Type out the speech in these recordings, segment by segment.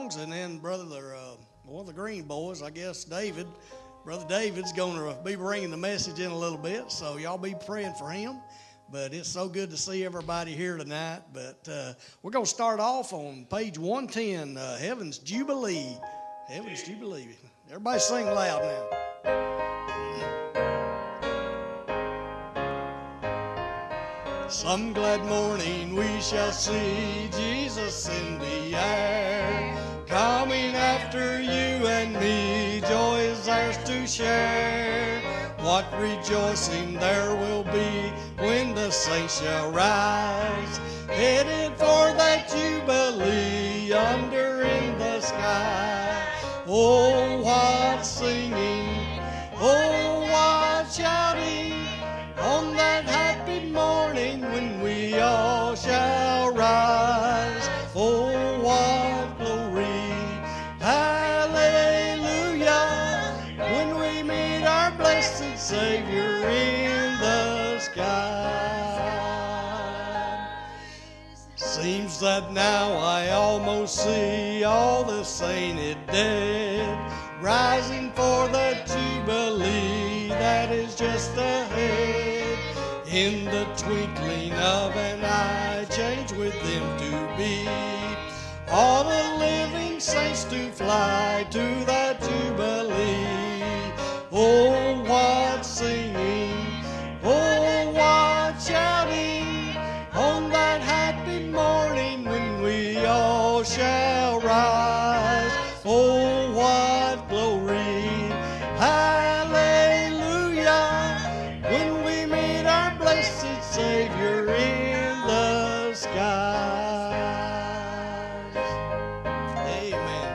songs, and then one of the Green Boys, I guess, Brother David's going to be bringing the message in a little bit, so y'all be praying for him. But it's so good to see everybody here tonight. But we're going to start off on page 110, Heaven's Jubilee. Heaven's Jubilee. Everybody sing loud now. Some glad morning we shall see Jesus in the air, coming after you and me, joy is ours to share. What rejoicing there will be when the saints shall rise, headed for that jubilee yonder in the sky. Oh, what singing, oh, what shouting, on that happy morning when we all shall rise. Oh, what glory, hallelujah, when we meet our blessed Savior in the sky. Seems that now I almost see all the sainted dead, rising for the jubilee that is just ahead. In the twinkling of an eye, change with them to be, all the living saints to fly to that jubilee. Oh, what singing, oh, what shouting, on that happy morning when we all shall rise. Oh, what glory, hallelujah, when we meet our blessed Savior in the skies. Amen.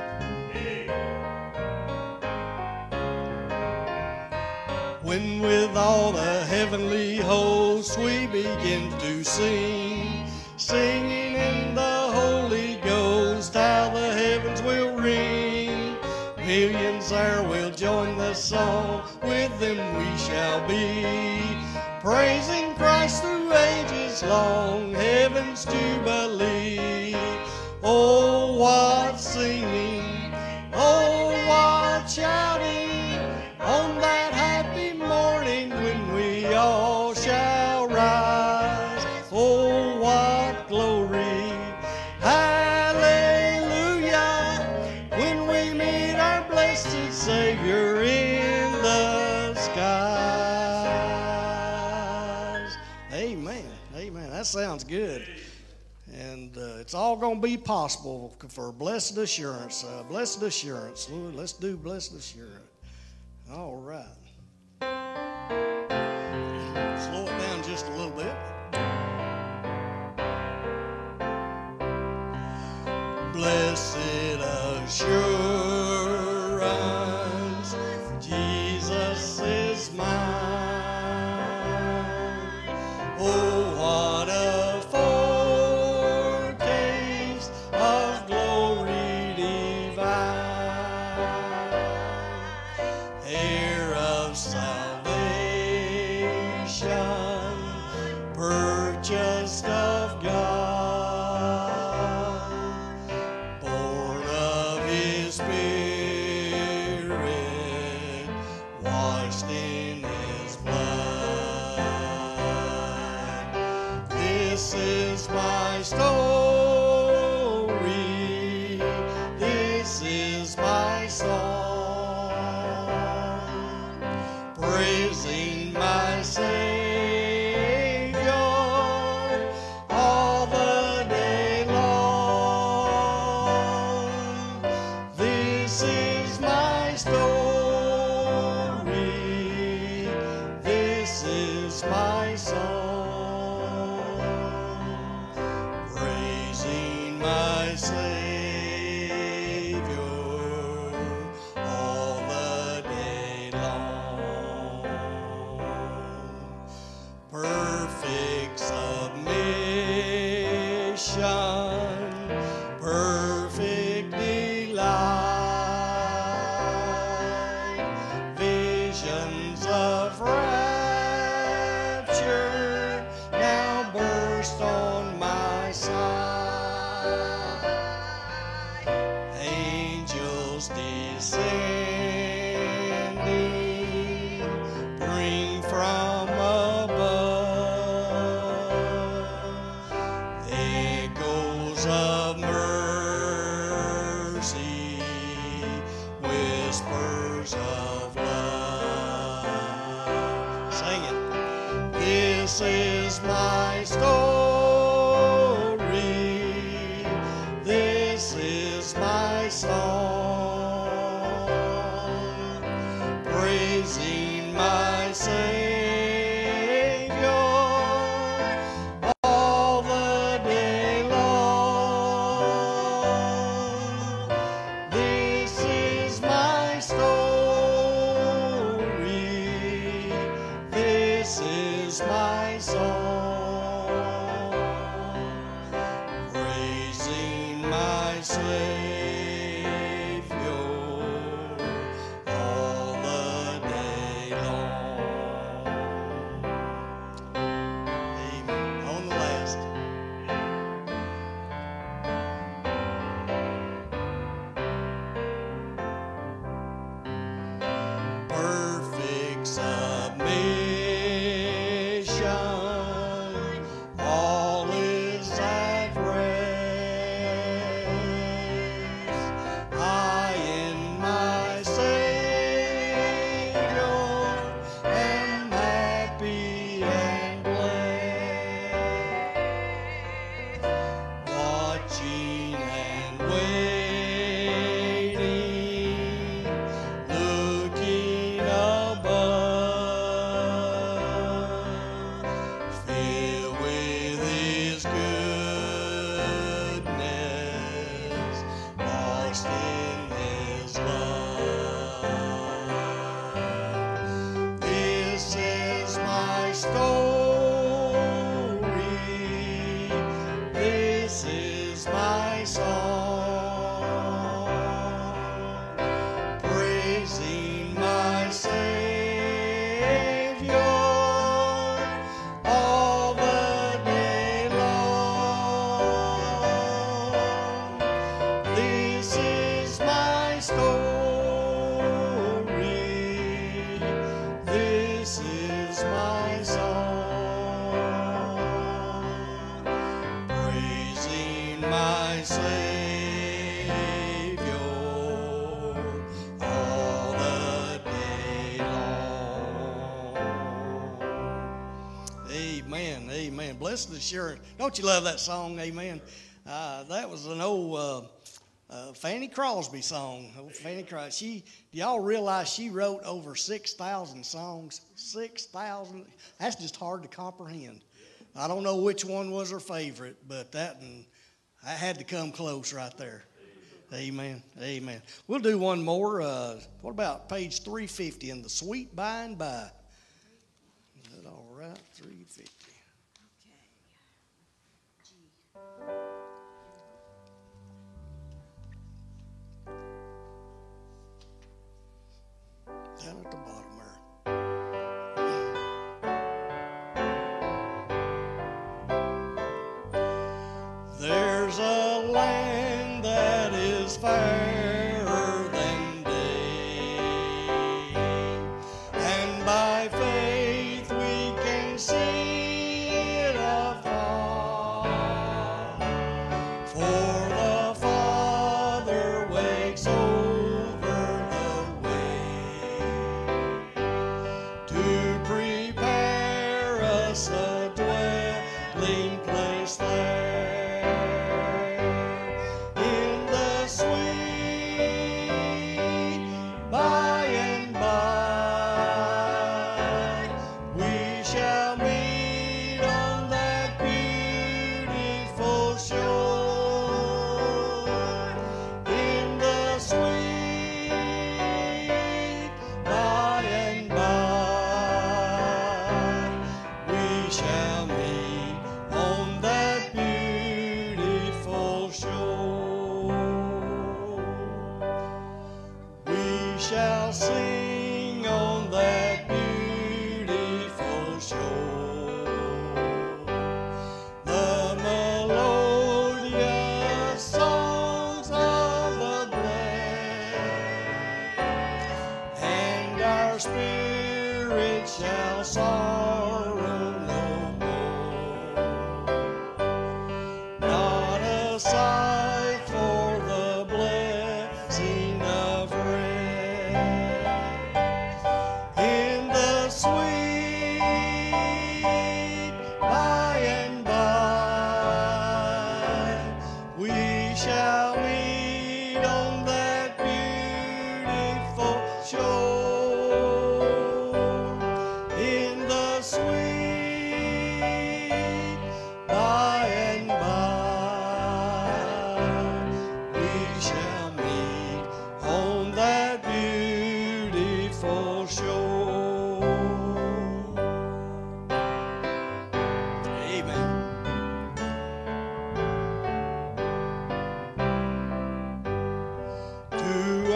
When with all the heavenly hosts we begin to sing, singing in the Holy Ghost, how the heavens will ring. Millions there will join the song, with them we shall be, praising Christ through ages long, heaven's jubilee. Oh, what singing, oh, what shouting, on that happy morning when we all shall rise. Oh, what glory, hallelujah, when we meet our blessed Savior in the skies. Amen. Amen. That sounds good. And it's all going to be possible for blessed assurance. Blessed assurance. Lord, let's do blessed assurance. All right. Slow it down just a little bit. Blessed assurance, Jesus is mine. Oh, what a foretaste of glory divine, heir of salvation, purchased of God, born of His Spirit, washed in His blood. This is my story, this is my song, praising my Savior all the day long. This is my story, this is my song, praising my Savior This is my story. This is my song, praising my Savior all the day long. This is my story. This is my song, praising my Savior all the day long. Amen. On the last. Perfect submission, all is at rest. I in my Savior am happy and blessed, watching and waiting, looking above, filled with His goodness, lost in His love. This is my story. This is my song, praising my Savior all the day long. This is my story. This is my song, praising my Savior all the day long. Amen, amen. Blessed assurance. Don't you love that song? Amen. That was an old Fanny Crosby song. Old Fanny Crosby. Do y'all realize she wrote over 6,000 songs? 6,000. That's just hard to comprehend. I don't know which one was her favorite, but that had to come close right there. Amen. Amen. We'll do one more. What about page 350 in the Sweet By and By? Is that all right? 350. Down at the bottom there. There's a land that is fairer than day, and by faith we can see it afar. For the Father wakes over the way to prepare us a dwelling place there. In the sweet by and by, we shall meet on that beautiful shore. In the sweet by and by, we shall meet on that beautiful shore. We shall sing on that beautiful shore the melodious songs of the blessed, and our spirit shall sorrow no more. Not a sigh for the blessing of rest in the sweet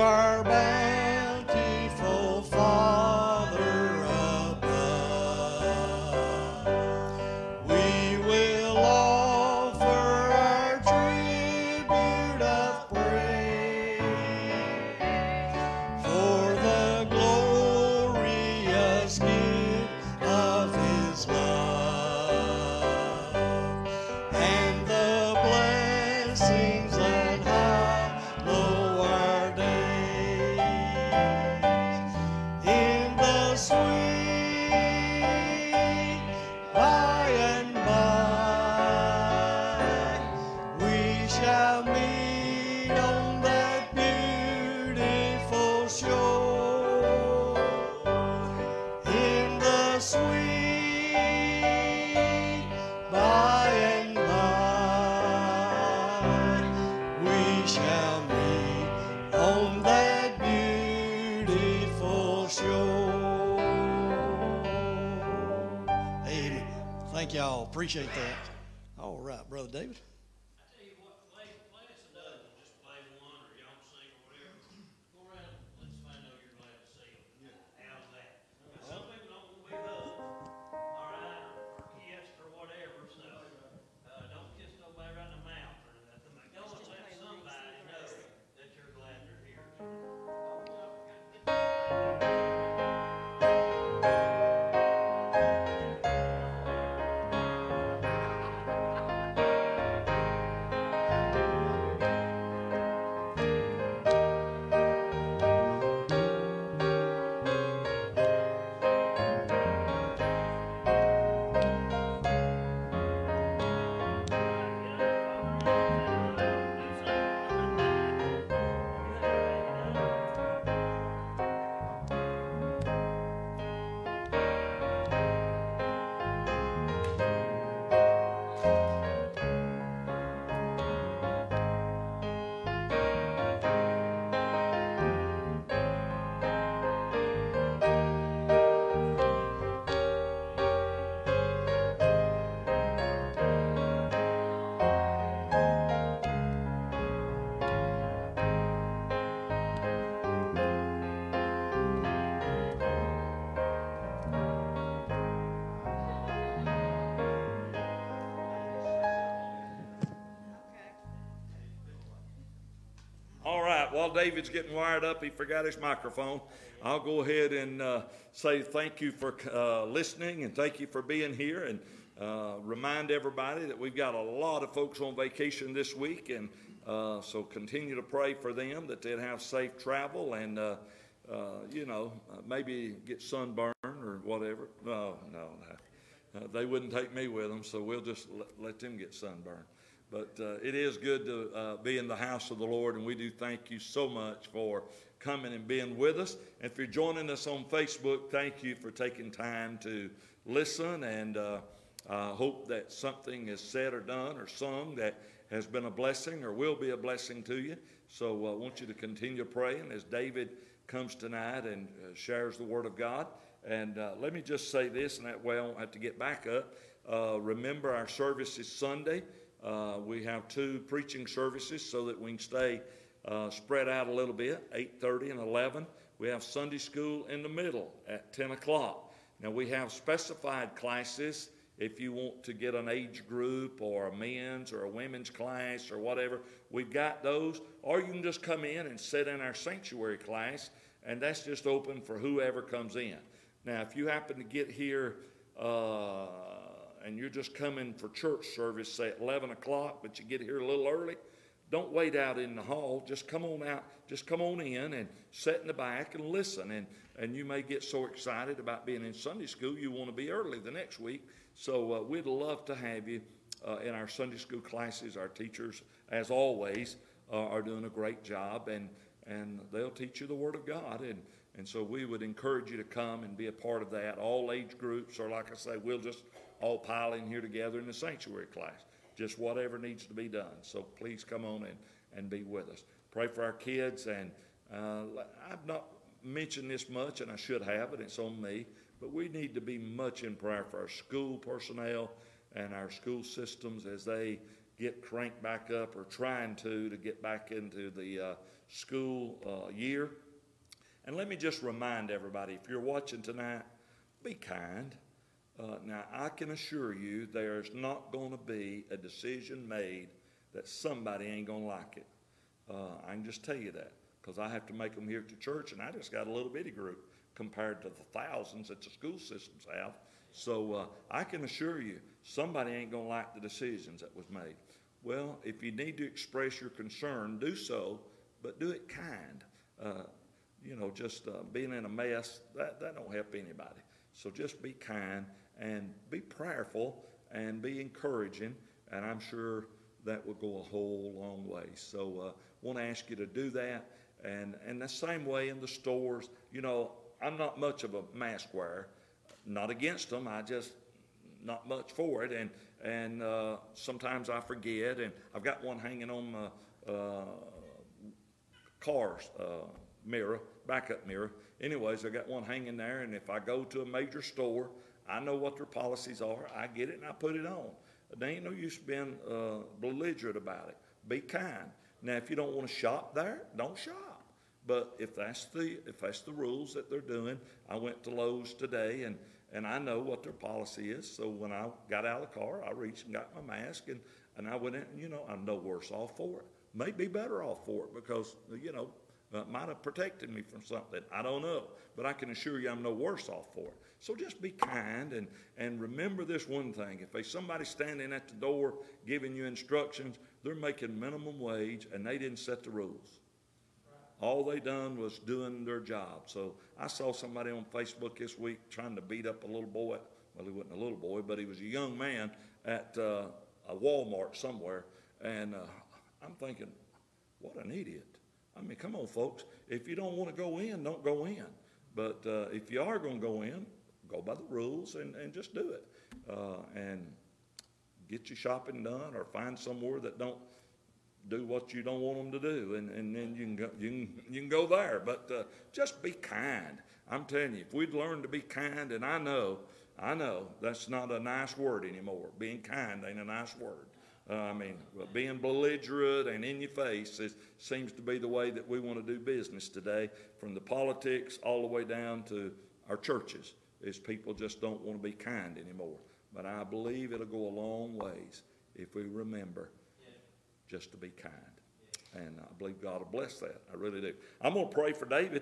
our bountiful Father above. We will offer our tribute of praise for the glorious gift of His love and the blessings that hallow our days. In the sweet by and by, we shall meet on that beautiful shore. In the sweet by and by, we shall meet on that beautiful shore. Amen. Thank y'all. Appreciate that. All right, Brother David. I tell you what, play us another one. Just play one, or y'all sing or whatever. Go around, let somebody know you're glad to see them. How's that? Some people don't want to be hugged, all right, or kissed or whatever. So don't kiss nobody right in the mouth or nothing. But go and let somebody know that you're glad they're here. All right, while David's getting wired up, he forgot his microphone. I'll go ahead and say thank you for listening and thank you for being here, and remind everybody that we've got a lot of folks on vacation this week, and so continue to pray for them that they'd have safe travel and, maybe get sunburned or whatever. No. They wouldn't take me with them, so we'll just let them get sunburned. But it is good to be in the house of the Lord, and we do thank you so much for coming and being with us. And if you're joining us on Facebook, thank you for taking time to listen, and hope that something is said or done or sung that has been a blessing or will be a blessing to you. So I want you to continue praying as David comes tonight and shares the Word of God. And let me just say this, and that way I won't have to get back up. Remember, our service is Sunday. We have 2 preaching services so that we can stay spread out a little bit, 8:30 and 11. We have Sunday school in the middle at 10 o'clock. Now, we have specified classes if you want to get an age group or a men's or a women's class or whatever. We've got those. Or you can just come in and sit in our sanctuary class, and that's just open for whoever comes in. Now, if you happen to get here and you're just coming for church service, say at 11 o'clock, but you get here a little early, don't wait out in the hall. Just come on out. Just come on in and sit in the back and listen. And you may get so excited about being in Sunday school, you want to be early the next week. So we'd love to have you in our Sunday school classes. Our teachers, as always, are doing a great job, and they'll teach you the Word of God. And so we would encourage you to come and be a part of that. All age groups, or like I say, we'll just all pile in here together in the sanctuary class. Just whatever needs to be done. So please come on and be with us. Pray for our kids. And I've not mentioned this much, and I should have, and it's on me. But we need to be much in prayer for our school personnel and our school systems as they get cranked back up, or trying to get back into the school year. And let me just remind everybody, if you're watching tonight, be kind. Now, I can assure you there's not going to be a decision made that somebody ain't going to like it. I can just tell you that, because I have to make them here at the church, and I just got a little bitty group compared to the thousands that the school systems have. So I can assure you, somebody ain't going to like the decisions that was made. Well, if you need to express your concern, do so, but do it kind. Just being in a mess, that don't help anybody. So just be kind and be prayerful and be encouraging, and I'm sure that will go a whole long way. So want to ask you to do that. And the same way in the stores, I'm not much of a mask wearer. Not against them, I just not much for it. And sometimes I forget, and I've got one hanging on my car's mirror, backup mirror. Anyways, I got one hanging there, and if I go to a major store, I know what their policies are. I get it and I put it on. There ain't no use being belligerent about it. Be kind. Now, if you don't want to shop there, don't shop. But if that's the rules that they're doing, I went to Lowe's today, and I know what their policy is. So when I got out of the car, I reached and got my mask, and I went in, and, I'm no worse off for it. May be better off for it because, might have protected me from something. I don't know. But I can assure you I'm no worse off for it. So just be kind and remember this one thing. If there's somebody standing at the door giving you instructions, they're making minimum wage and they didn't set the rules. All they done was doing their job. So I saw somebody on Facebook this week trying to beat up a little boy. Well, he wasn't a little boy, but he was a young man at a Walmart somewhere. And I'm thinking, what an idiot. I mean, come on, folks. If you don't want to go in, don't go in. But if you are going to go in, go by the rules and just do it. And get your shopping done, or find somewhere that don't do what you don't want them to do, and then you can go there. But just be kind. I'm telling you, if we'd learn to be kind, and I know that's not a nice word anymore. Being kind ain't a nice word. Being belligerent and in your face seems to be the way that we want to do business today, from the politics all the way down to our churches, is people just don't want to be kind anymore. But I believe it'll go a long ways if we remember just to be kind. And I believe God will bless that. I really do. I'm going to pray for David,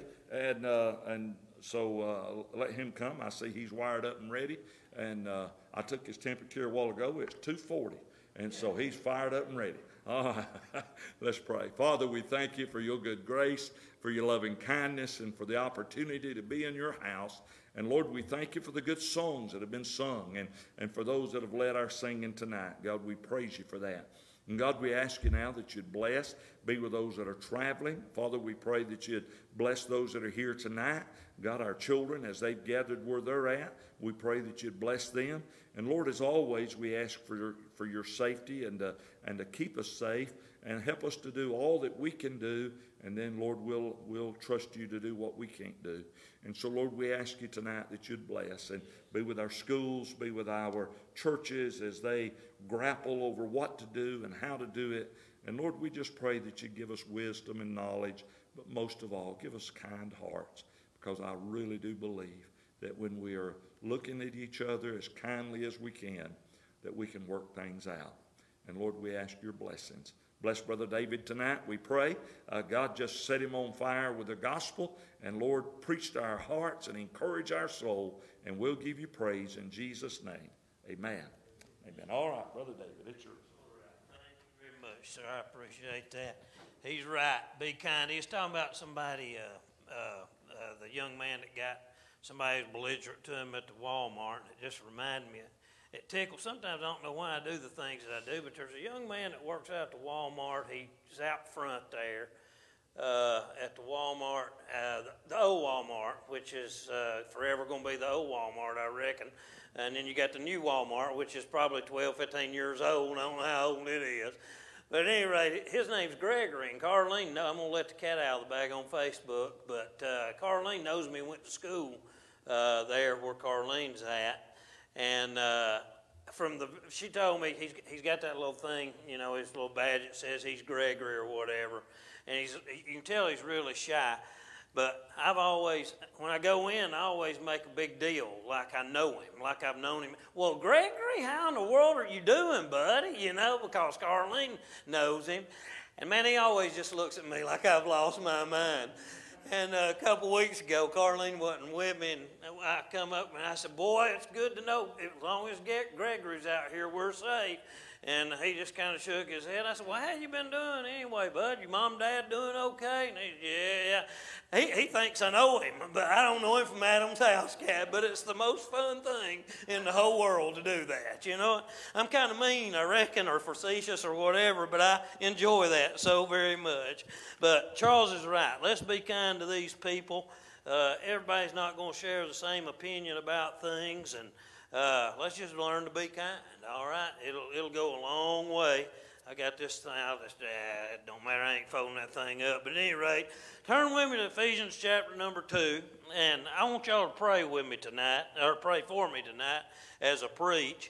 and so let him come. I see he's wired up and ready. And I took his temperature a while ago. It's 240. And so he's fired up and ready. All right, let's pray. Father, we thank you for your good grace, for your loving kindness, and for the opportunity to be in your house. And Lord, we thank you for the good songs that have been sung, and for those that have led our singing tonight. God, we praise you for that. And God, we ask you now that you'd bless, be with those that are traveling. Father, we pray that you'd bless those that are here tonight. God, our children, as they've gathered where they're at, we pray that you'd bless them. And Lord, as always, we ask for your safety and to keep us safe and help us to do all that we can do. And then, Lord, we'll trust you to do what we can't do. And so, Lord, we ask you tonight that you'd bless and be with our schools, be with our churches as they grapple over what to do and how to do it. And, Lord, we just pray that you give us wisdom and knowledge, but most of all, give us kind hearts, because I really do believe that when we are looking at each other as kindly as we can, that we can work things out. And, Lord, we ask your blessings. Bless Brother David tonight, we pray. God, just set him on fire with the gospel. And, Lord, preach to our hearts and encourage our soul. And we'll give you praise in Jesus' name. Amen. Amen. All right, Brother David, it's yours. All right. Thank you very much, sir. I appreciate that. He's right. Be kind. He's talking about somebody, the young man that got somebody belligerent to him at the Walmart. It just reminded me. It tickles. Sometimes I don't know why I do the things that I do, but there's a young man that works out at the Walmart. He's out front there at the Walmart, the old Walmart, which is forever going to be the old Walmart, I reckon. And then you got the new Walmart, which is probably 12, 15 years old. I don't know how old it is. But at any rate, his name's Gregory, and Carlene, I'm going to let the cat out of the bag on Facebook, but Carlene knows me, went to school there where Carlene's at. And she told me he's got that little thing, you know, his little badge that says he's Gregory or whatever, and you can tell he's really shy. But I've always, when I go in, I always make a big deal, like I know him, like I've known him. Well, Gregory, how in the world are you doing, buddy? You know, because Carlene knows him. And man, he always just looks at me like I've lost my mind. And a couple weeks ago, Carlene wasn't with me, and I come up and I said, boy, it's good to know, as long as Gregory's out here, we're safe. And he just kind of shook his head. I said, well, how you been doing anyway, bud? Your mom and dad doing okay? And he said, yeah. He thinks I know him, but I don't know him from Adam's house cat, but it's the most fun thing in the whole world to do that, you know? I'm kind of mean, I reckon, or facetious or whatever, but I enjoy that so very much. But Charles is right. Let's be kind to these people. Everybody's not going to share the same opinion about things, and let's just learn to be kind, all right? It'll go a long way. I got this thing, it don't matter, I ain't folding that thing up. But at any rate, turn with me to Ephesians chapter number 2, and I want y'all to pray with me tonight, or pray for me tonight as I preach.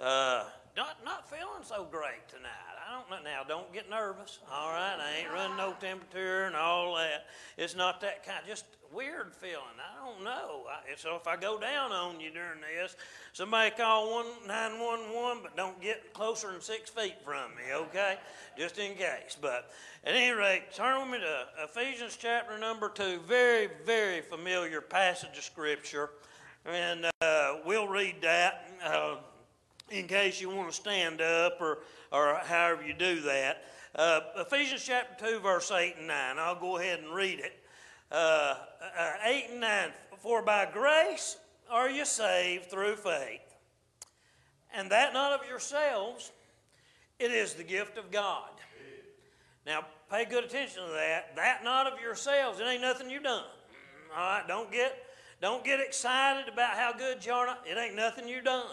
Not feeling so great tonight. Don't get nervous, all right? I ain't running no temperature and all that. It's not that kind, just weird feeling. I don't know. So if I go down on you during this, somebody call 911, but don't get closer than 6 feet from me, okay? Just in case. But at any rate, turn with me to Ephesians chapter number 2. Very, very familiar passage of Scripture. And we'll read that in case you want to stand up or however you do that. Ephesians chapter 2, verse 8 and 9. I'll go ahead and read it. 8 and 9. For by grace are you saved through faith, and that not of yourselves, it is the gift of God. Now, pay good attention to that. That not of yourselves, it ain't nothing you done. All right, don't get excited about how good you are. It ain't nothing you done.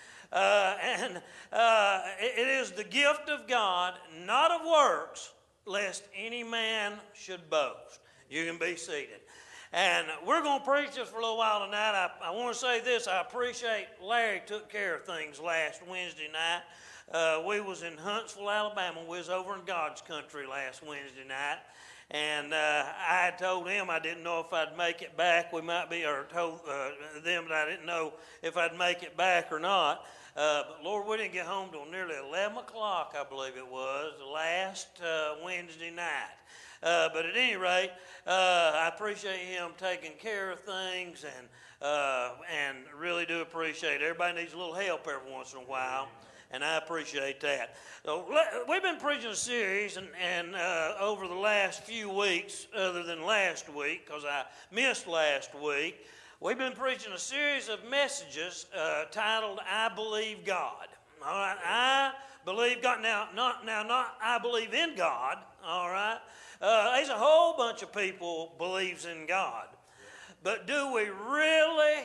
It is the gift of God, not of works, lest any man should boast. You can be seated. And we're going to preach this for a little while tonight. I want to say this. I appreciate Larry took care of things last Wednesday night. We was in Huntsville, Alabama. We was over in God's country last Wednesday night. And I had told him I didn't know if I'd make it back. We might be, or told them that I didn't know if I'd make it back or not. But Lord, we didn't get home till nearly 11 o'clock, I believe it was, last Wednesday night. But at any rate, I appreciate him taking care of things, and really do appreciate it. Everybody needs a little help every once in a while, and I appreciate that. So we've been preaching a series, and over the last few weeks, other than last week, because I missed last week, we've been preaching a series of messages titled "I Believe God." All right, I believe God. Now, not I believe in God. All right. There's a whole bunch of people believes in God. But do we really,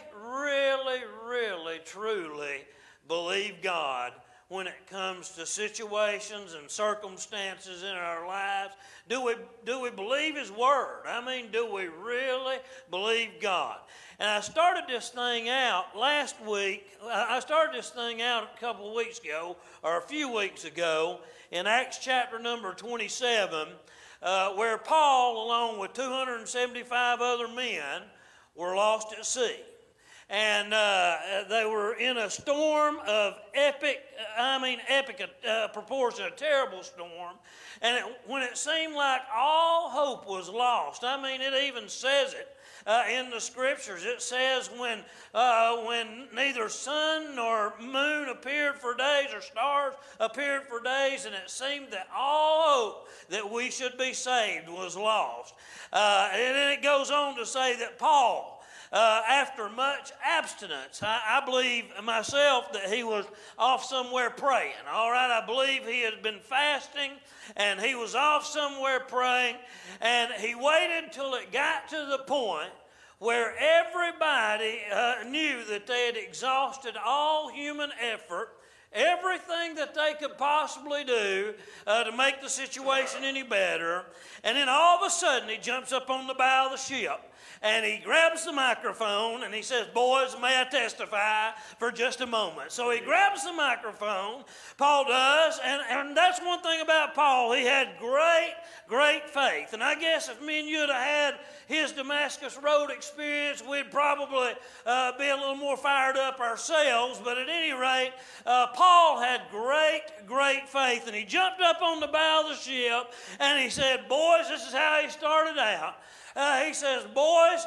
truly believe God when it comes to situations and circumstances in our lives? Do we believe His Word? I mean, do we really believe God? And I started this thing out last week. I started this thing out a couple of weeks ago, or a few weeks ago, in Acts chapter number 27, where Paul, along with 275 other men, were lost at sea. And they were in a storm of epic proportion, a terrible storm. And when it seemed like all hope was lost, I mean, it even says it in the Scriptures. It says when neither sun nor moon appeared for days, or stars appeared for days, and it seemed that all hope that we should be saved was lost. And then it goes on to say that Paul, after much abstinence, I believe myself that he was off somewhere praying. All right, I believe he had been fasting and he was off somewhere praying, and he waited until it got to the point where everybody knew that they had exhausted all human effort everything that they could possibly do to make the situation any better. And then all of a sudden he jumps up on the bow of the ship and he grabs the microphone and he says, boys, may I testify for just a moment? So he grabs the microphone, Paul does, and that's one thing about Paul. He had great faith. And I guess if me and you had had his Damascus Road experience, we'd probably be a little more fired up ourselves. But at any rate, Paul had great faith. And he jumped up on the bow of the ship and he said, boys, this is how he started out. He says, boys,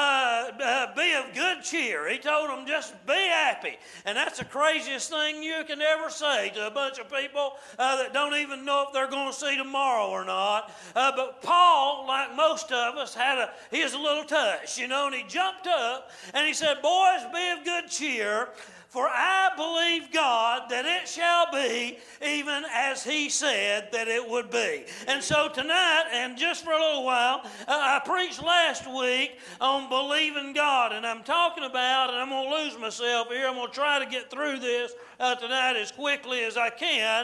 be of good cheer. He told them, just be happy. And that's the craziest thing you can ever say to a bunch of people that don't even know if they're going to see tomorrow or not. But Paul, like most of us, he has a little touch, and he jumped up and he said, boys, be of good cheer. For I believe God that it shall be even as he said that it would be. And so tonight, and just for a little while, I preached last week on believing God. And I'm talking about, and I'm going to lose myself here, I'm going to try to get through this tonight as quickly as I can.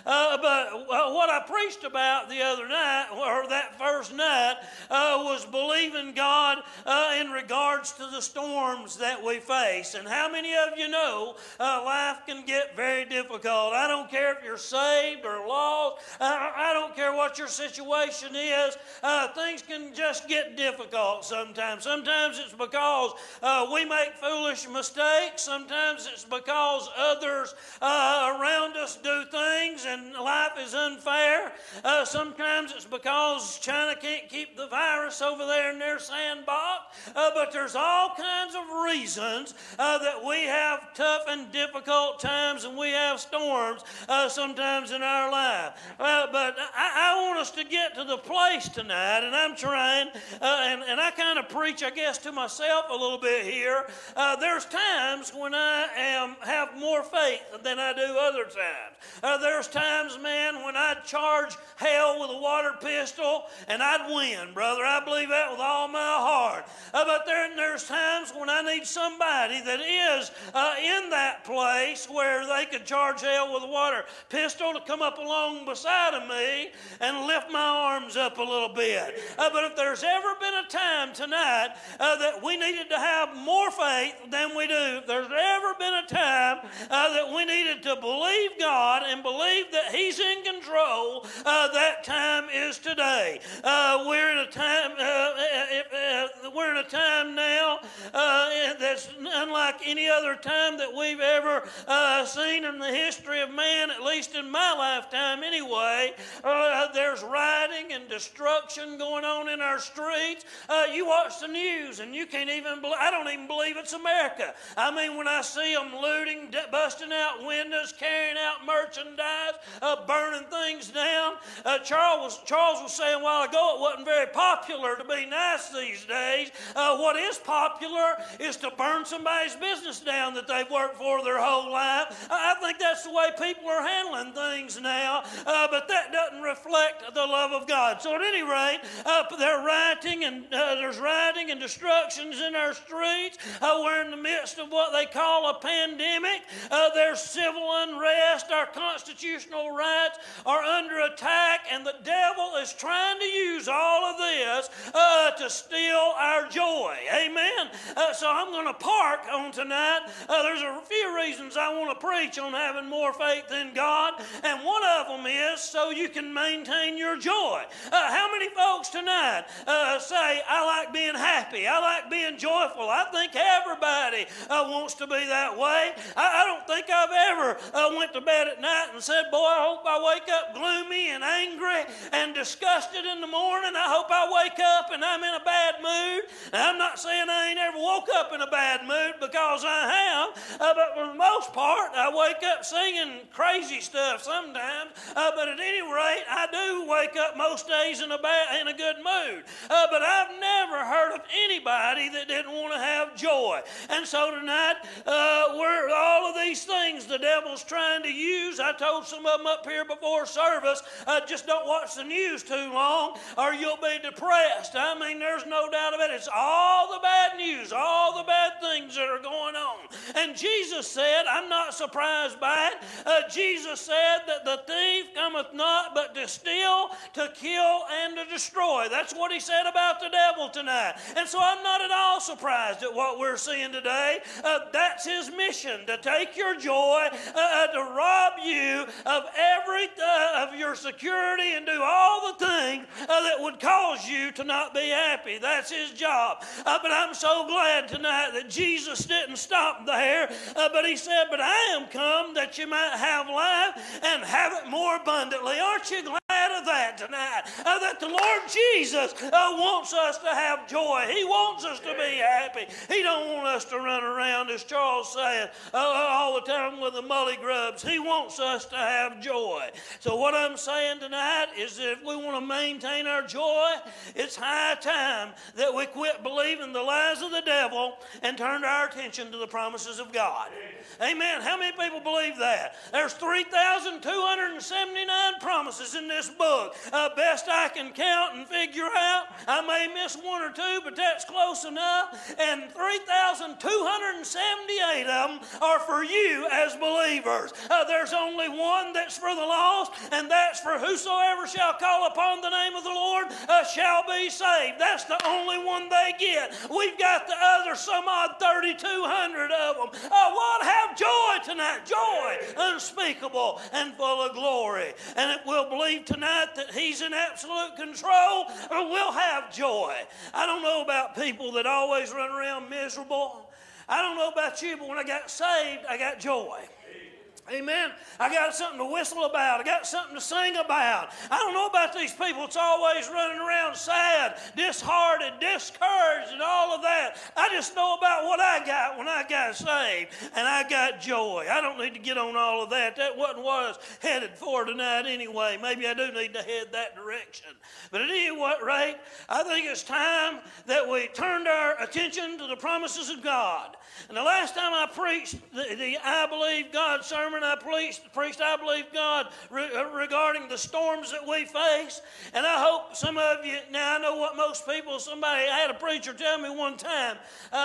But what I preached about the other night, or that first night, was believing God in regards to the storms that we face. And how many of you know life can get very difficult? I don't care if you're saved or lost. I don't care what your situation is. Things can just get difficult sometimes. Sometimes it's because we make foolish mistakes. Sometimes it's because others around us do things and life is unfair. Sometimes it's because China can't keep the virus over there in their sandbox. But there's all kinds of reasons that we have tough and difficult times and we have storms sometimes in our life. But I want us to get to the place tonight, and I'm trying, and I kind of preach, I guess, to myself a little bit here. There's times when I have more faith than I do other times. There's times, man, when I'd charge hell with a water pistol and I'd win, brother. I believe that with all my heart. But there's times when I need somebody that is in that place where they could charge hell with a water pistol to come up along beside of me and lift my arms up a little bit. But if there's ever been a time tonight that we needed to have more faith than we do, if there's ever been a time that we needed to believe God and believe that He's in control, that time is today. We're in a time. We're in a time now that's unlike any other time that we've ever seen in the history of man, at least in my lifetime anyway. There's rioting and destruction going on in our streets. You watch the news and you can't even believe, I don't even believe it's America. I mean, when I see them looting, busting out windows, carrying out merchandise, burning things down. Charles was saying a while ago it wasn't very popular to be nice these days. What is popular is to burn somebody's business down that they've worked for their whole life. I think that's the way people are handling things now, but that doesn't reflect the love of God. So at any rate, there's rioting and destructions in our streets. We're in the midst of what they call a pandemic. There's civil unrest. Our constitutional rights are under attack, and the devil is trying to use all of this to steal our joy. Amen? So I'm going to park on tonight. There's a few reasons I want to preach on having more faith in God, and one of them is so you can maintain your joy. How many folks tonight say, I like being happy, I like being joyful? I think everybody wants to be that way. I don't think I've ever went to bed at night and said, boy, I hope I wake up gloomy and angry and disgusted in the morning. I hope I wake up and I'm in a bad mood. Now, I'm not saying I ain't ever woke up in a bad mood, because I have, but for the most part, I wake up singing crazy stuff sometimes, but at any rate, I do wake up most days in a good mood. But I've never heard of anybody that didn't want to have joy. And so tonight, we're all of these things the devil's trying to use. I told some of them up here before service, just don't watch the news too long or you'll be depressed. I mean, there's no doubt about it. It's all the bad news, all the bad things that are going on. And Jesus said, I'm not surprised by it. Jesus said that the thief cometh not but to steal, to kill, and to destroy. That's what he said about the devil tonight. And so I'm not at all surprised at what we're seeing today. That's his mission, to take your joy, to rob you of every of your security and do all the things that would cause you to not be happy. That's his job. But I'm so glad tonight that Jesus didn't stop there, but he said, but I am come that you might have life and have it more abundantly. Aren't you glad of that tonight? That the Lord Jesus wants us to have joy. He wants us to be happy. He don't want us to run around, as Charles said, all the time with the mully grubs. He wants us to have joy. So what I'm saying tonight is that if we want to maintain our joy, it's high time that we quit believing the lies of the devil and turn our attention to the promises of God. Amen. How many people believe that? There's 3,279 promises in this book. Best I can count and figure out. I may miss one or two, but that's close enough. And 3,278 of them are for you as believers. There's only one that's for the lost, and that's for whosoever shall call upon the name of the Lord shall be saved. That's the only one they get. We've got the other some odd 3,200 of them. What? Have joy tonight. Joy unspeakable and full of glory. And if we'll believe tonight that he's in absolute control, we'll have joy. I don't know about people that always run around miserable. I don't know about you, but when I got saved, I got joy. Amen. I got something to whistle about. I got something to sing about. I don't know about these people that's always running around sad, disheartened, discouraged, and all of that. I just know about what I got when I got saved, and I got joy. I don't need to get on all of that. That wasn't what I was headed for tonight anyway. Maybe I do need to head that direction. But at any rate, I think it's time that we turned our attention to the promises of God. And the last time I preached the I Believe God sermon, I preached I Believe God regarding the storms that we face. And I hope some of you, now I know what most people, I had a preacher tell me one time,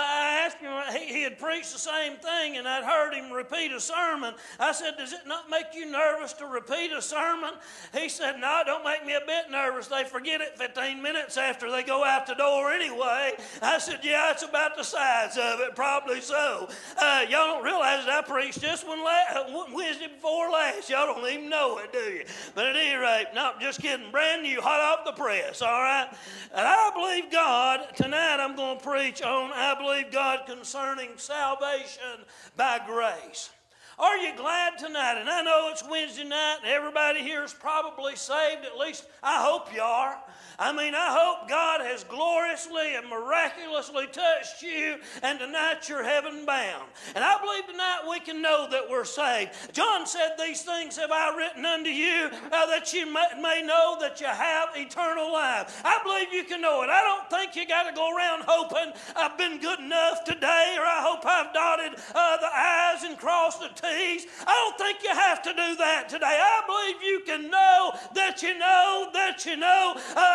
I asked him, he had preached the same thing, and I'd heard him repeat a sermon. I said, does it not make you nervous to repeat a sermon? He said, no, it don't make me a bit nervous. They forget it 15 minutes after they go out the door anyway. I said, yeah, it's about the size of it, probably so. Y'all don't realize that I preached this one Wednesday before last. Y'all don't even know it, do you? But at any rate, no, just kidding. Brand new, hot off the press, all right? And I believe God, tonight I'm going to preach on I believe God concerning salvation by grace. Are you glad tonight? And I know it's Wednesday night and everybody here is probably saved. At least I hope you are. I mean, I hope God has gloriously and miraculously touched you, and tonight you're heaven bound. And I believe tonight we can know that we're saved. John said, these things have I written unto you, that you may know that you have eternal life. I believe you can know it. I don't think you got to go around hoping I've been good enough today, or I hope I've dotted the I's and crossed the T's. I don't think you have to do that today. I believe you can know that you know that you know.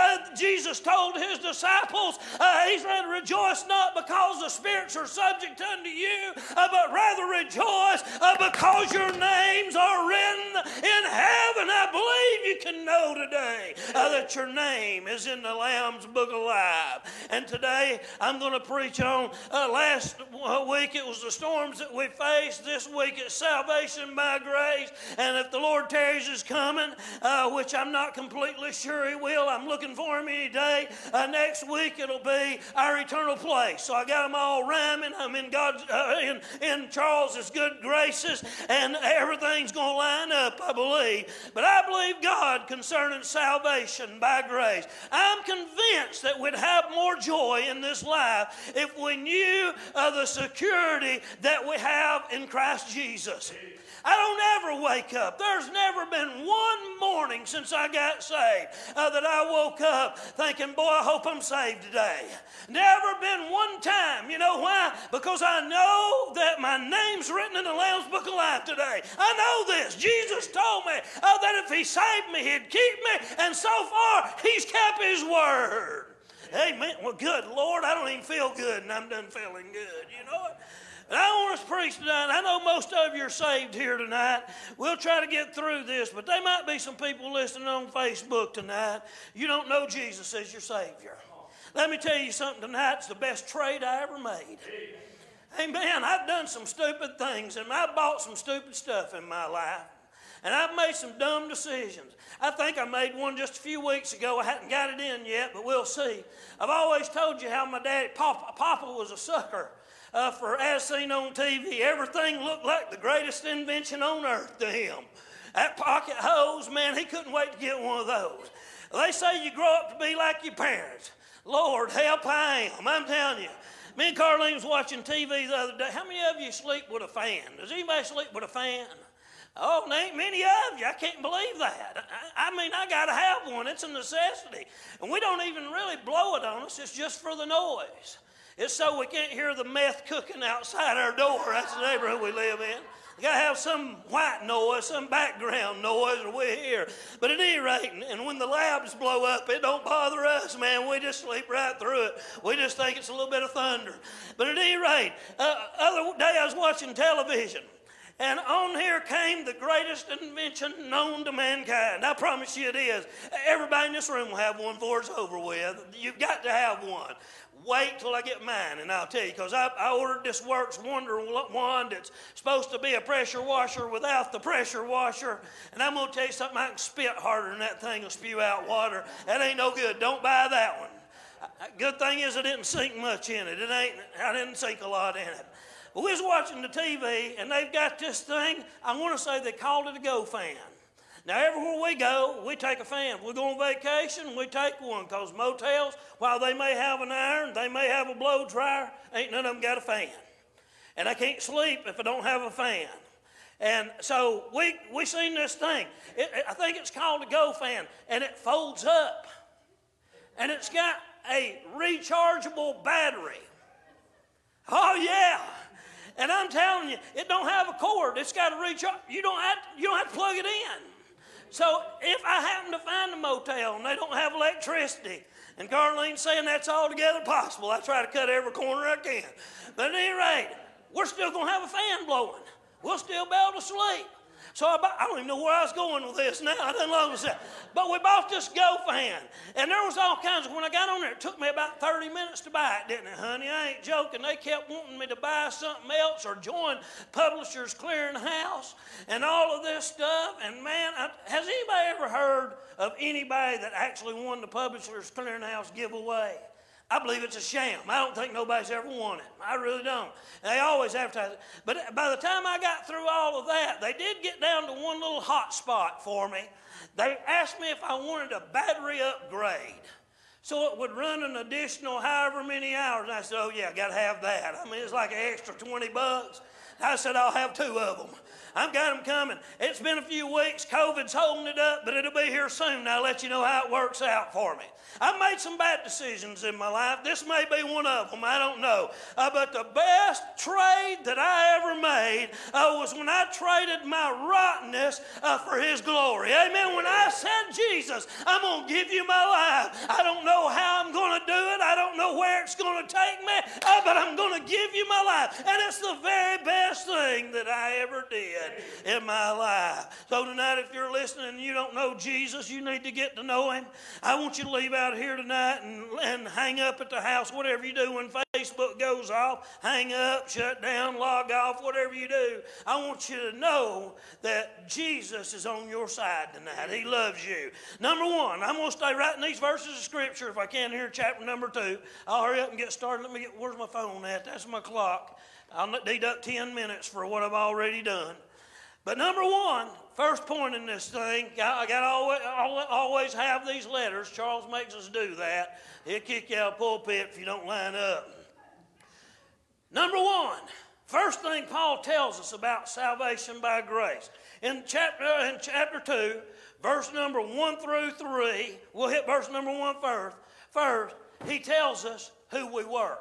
Jesus told his disciples, he said, rejoice not because the spirits are subject unto you, but rather rejoice because your names are written in heaven. I believe you can know today that your name is in the Lamb's Book of Life. And today I'm going to preach on, last week it was the storms that we faced. This week it's salvation by grace. And if the Lord tarries is coming, which I'm not completely sure he will, I'm looking for him any day. Next week it'll be our eternal place. So I got them all rhyming. I'm in God's, in Charles's good graces, and everything's going to line up, I believe. But I believe God concerning salvation by grace. I'm convinced that we'd have more joy in this life if we knew the security that we have in Christ Jesus. I don't ever wake up. There's never been one morning since I got saved that I woke up thinking, boy, I hope I'm saved today. Never been one time. You know why? Because I know that my name's written in the Lamb's Book of Life today. I know this. Jesus told me that if he saved me, he'd keep me. And so far, he's kept his word. Amen. Well, good Lord, I don't even feel good, and I'm done feeling good. You know what? And I want us to preach tonight. I know most of you are saved here tonight. We'll try to get through this, but there might be some people listening on Facebook tonight. You don't know Jesus as your Savior. Let me tell you something tonight. It's the best trade I ever made. Amen. I've done some stupid things, and I've bought some stupid stuff in my life. And I've made some dumb decisions. I think I made one just a few weeks ago. I hadn't got it in yet, but we'll see. I've always told you how my daddy, Papa was a sucker for as seen on TV. Everything looked like the greatest invention on earth to him. That pocket hose, man, he couldn't wait to get one of those. They say you grow up to be like your parents. Lord, help I am. I'm telling you. Me and Carlene was watching TV the other day. How many of you sleep with a fan? Does anybody sleep with a fan? Oh, there ain't many of you. I can't believe that. I mean, I got to have one. It's a necessity. And we don't even really blow it on us. It's just for the noise. It's so we can't hear the meth cooking outside our door. That's the neighborhood we live in. You got to have some white noise, some background noise, or we hear. But at any rate, and when the labs blow up, it don't bother us, man. We just sleep right through it. We just think it's a little bit of thunder. But at any rate, other day I was watching television. And on here came the greatest invention known to mankind. I promise you it is. Everybody in this room will have one before it's over with. You've got to have one. Wait till I get mine, and I'll tell you, because I ordered this Works Wonder Wand that's supposed to be a pressure washer without the pressure washer. And I'm going to tell you something, I can spit harder than that thing will spew out water. That ain't no good. Don't buy that one. Good thing is I didn't sink much in it. I didn't sink a lot in it. But we was watching the TV, and they've got this thing. I want to say they called it a Go fan. Now, everywhere we go, we take a fan. If we go on vacation, we take one, because motels, while they may have an iron, they may have a blow dryer, ain't none of them got a fan. And I can't sleep if I don't have a fan. And so we seen this thing. I think it's called a Go fan, and it folds up. And it's got a rechargeable battery. Oh, yeah. And I'm telling you, it don't have a cord. It's got a recharge. You don't have to plug it in. So if I happen to find a motel and they don't have electricity, and Carlene's saying that's altogether possible, I try to cut every corner I can. But at any rate, we're still going to have a fan blowing. We'll still be able to sleep. So I don't even know where I was going with this now. I didn't know that. But we bought this Go fan. And there was all kinds of, when I got on there, it took me about 30 minutes to buy it, didn't it, honey? I ain't joking. They kept wanting me to buy something else or join Publishers Clearinghouse and all of this stuff. And man, has anybody ever heard of anybody that actually won the Publishers Clearinghouse giveaway? I believe it's a sham. I don't think nobody's ever won it. I really don't. And they always advertise it. But by the time I got through all of that, they did get down to one little hot spot for me. They asked me if I wanted a battery upgrade, so it would run an additional however many hours. And I said, oh, yeah, I got to have that. I mean, it's like an extra $20. I said, I'll have 2 of them. I've got them coming. It's been a few weeks. COVID's holding it up, but it'll be here soon. I'll let you know how it works out for me. I've made some bad decisions in my life. This may be one of them. I don't know. But the best trade that I ever made was when I traded my rottenness for His glory. Amen. When I said, Jesus, I'm going to give you my life. I don't know how I'm going to do it. I don't know where it's going to take me, but I'm going to give you my life. And it's the very best thing that I ever did in my life. So tonight, if you're listening and you don't know Jesus, you need to get to know Him. I want you to leave out here tonight and hang up at the house, whatever you do when Facebook goes off, hang up, shut down, log off, whatever you do. I want you to know that Jesus is on your side tonight. He loves you. Number one, I'm going to stay right in these verses of Scripture if I can here, chapter number 2. I'll hurry up and get started. Let me get, where's my phone at? That's my clock. I'll deduct 10 minutes for what I've already done. But number one, first point in this thing, I got to always have these letters. Charles makes us do that. He'll kick you out of the pulpit if you don't line up. Number one, first thing Paul tells us about salvation by grace. In chapter 2, verse number 1 through 3, we'll hit verse number 1 first. First, he tells us who we were.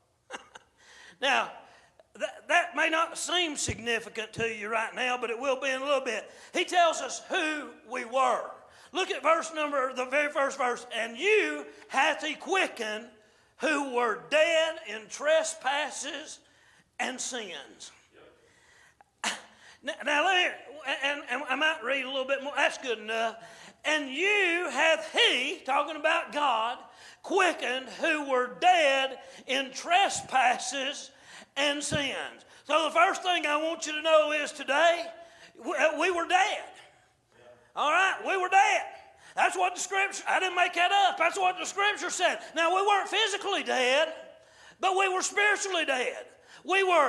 Now, that may not seem significant to you right now, but it will be in a little bit. He tells us who we were. Look at the very first verse. And you hath he quickened who were dead in trespasses and sins. Now let me, and I might read a little bit more. That's good enough. And you hath he, talking about God, quickened who were dead in trespasses and sins. So the first thing I want you to know is today, we were dead. All right, we were dead. That's what the Scripture, I didn't make that up. That's what the Scripture said. Now, we weren't physically dead, but we were spiritually dead. We were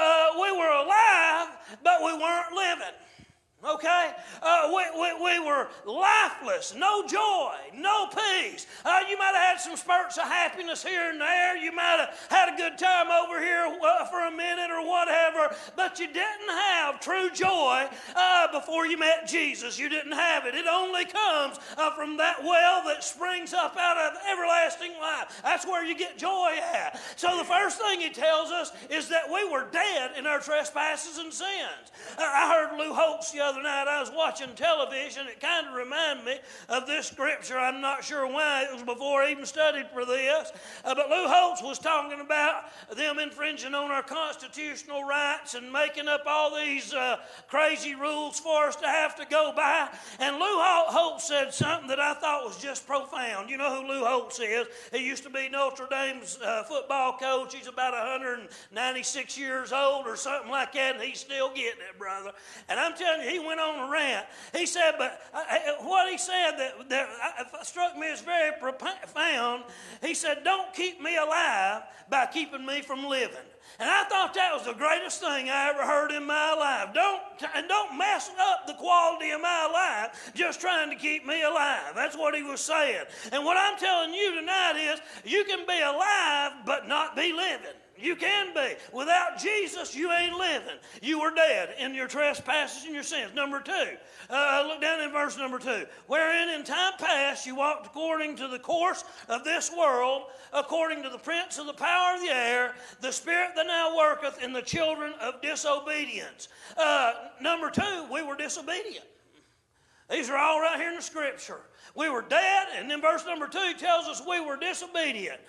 alive, but we weren't living. Okay? We were lifeless, no joy, no peace. You might have had some spurts of happiness here and there. You might have had a good time over here for a minute or whatever, but you didn't have true joy before you met Jesus. You didn't have it. It only comes from that well that springs up out of everlasting life. That's where you get joy at. So the first thing he tells us is that we were dead in our trespasses and sins. I heard Lou Holtz the other night. I was watching television. It kind of reminded me of this scripture. I'm not sure why. It was before I even studied for this. But Lou Holtz was talking about them infringing on our constitutional rights and making up all these crazy rules for us to have to go by. And Lou Holtz said something that I thought was just profound. You know who Lou Holtz is? He used to be Notre Dame's football coach. He's about 196 years old or something like that, and he's still getting it, brother. And I'm telling you, he went on a rant. He said, but what he said that struck me as very profound, he said, don't keep me alive by keeping me from living. And I thought that was the greatest thing I ever heard in my life. Don't mess up the quality of my life just trying to keep me alive. That's what he was saying. And what I'm telling you tonight is you can be alive but not be living. You can be. Without Jesus, you ain't living. You were dead in your trespasses and your sins. Number 2, look down in verse number 2. Wherein in time past you walked according to the course of this world, according to the prince of the power of the air, the spirit that now worketh in the children of disobedience. Number 2, we were disobedient. These are all right here in the Scripture. We were dead, and then verse number 2 tells us we were disobedient.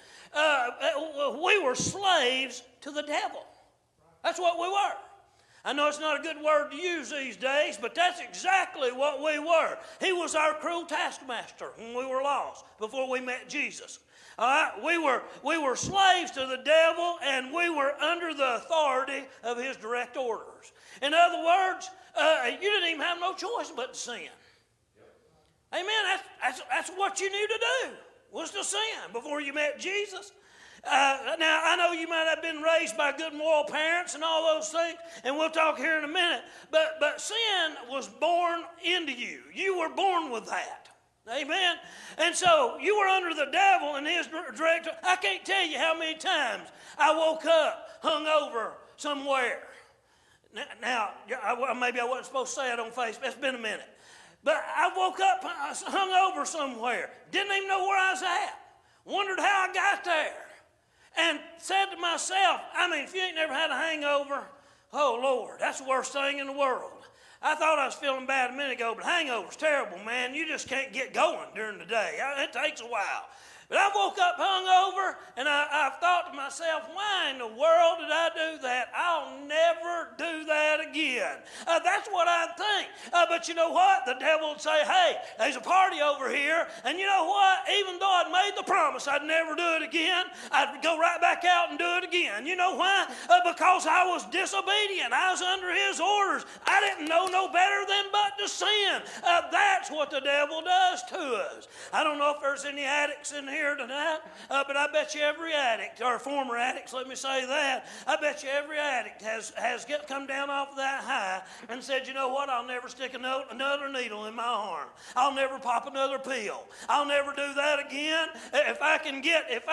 We were slaves to the devil. That's what we were. I know it's not a good word to use these days, but that's exactly what we were. He was our cruel taskmaster when we were lost before we met Jesus. All right? We were slaves to the devil, and we were under the authority of his direct orders. In other words, you didn't even have no choice but to sin. Amen. That's what you knew to do, was to sin before you met Jesus. Now, I know you might have been raised by good moral parents and all those things, and we'll talk here in a minute, but sin was born into you. You were born with that. Amen? And so you were under the devil and his direct. I can't tell you how many times I woke up hungover somewhere. Now, maybe I wasn't supposed to say it on Facebook. It's been a minute. But I woke up hungover somewhere. Didn't even know where I was at. Wondered how I got there. And said to myself, if you ain't never had a hangover, oh, Lord, that's the worst thing in the world. I thought I was feeling bad a minute ago, but hangover's terrible, man. You just can't get going during the day. It takes a while. But I woke up hungover, and I thought to myself, why in the world did I do that? I'll never do that again. That's what I'd think. But you know what? The devil would say, hey, there's a party over here, and you know what? Even though I'd made the promise I'd never do it again, I'd go right back out and do it again. You know why? Because I was disobedient. I was under his orders. I didn't know no better than but to sin. That's what the devil does to us. I don't know if there's any addicts in here tonight, but I bet you every addict, or former addicts, let me say that, I bet you every addict has come down off of that high and said, you know what, I'll never stick another needle in my arm. I'll never pop another pill. I'll never do that again. If I can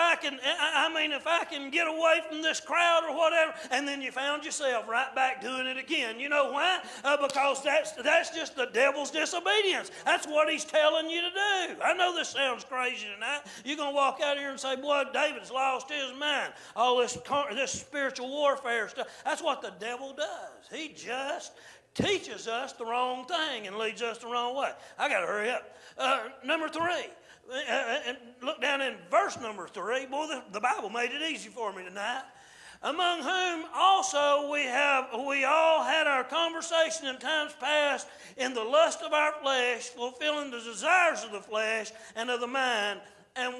get away from this crowd or whatever, and then you found yourself right back doing it again. You know why? Because that's just the devil's disobedience. That's what he's telling you to do. I know this sounds crazy tonight. You're going to walk out here and say, boy, David's lost his mind. All this spiritual warfare stuff. That's what the devil does. He just teaches us the wrong thing and leads us the wrong way. I got to hurry up. Number 3. And look down in verse number 3. Boy, the Bible made it easy for me tonight. Among whom also we all had our conversation in times past in the lust of our flesh, fulfilling the desires of the flesh and of the mind, and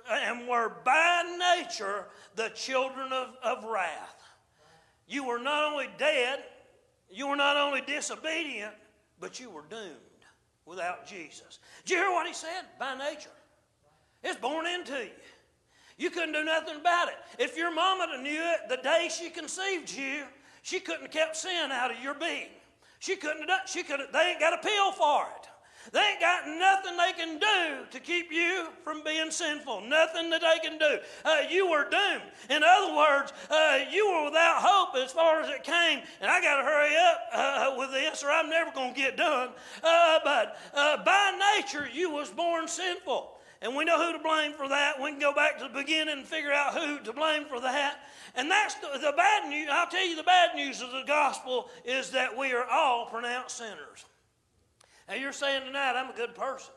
were by nature the children of wrath. You were not only dead, you were not only disobedient, but you were doomed without Jesus. Did you hear what he said? By nature. It's born into you. You couldn't do nothing about it. If your mama knew it the day she conceived you, she couldn't have kept sin out of your being. They ain't got a pill for it. They ain't got nothing they can do to keep you from being sinful. Nothing that they can do. You were doomed. In other words, you were without hope as far as it came. And I got to hurry up with this or I'm never going to get done. But by nature, you was born sinful. And we know who to blame for that. We can go back to the beginning and figure out who to blame for that. And that's the bad news. I'll tell you the bad news of the gospel is that we are all pronounced sinners. Now you're saying tonight, I'm a good person.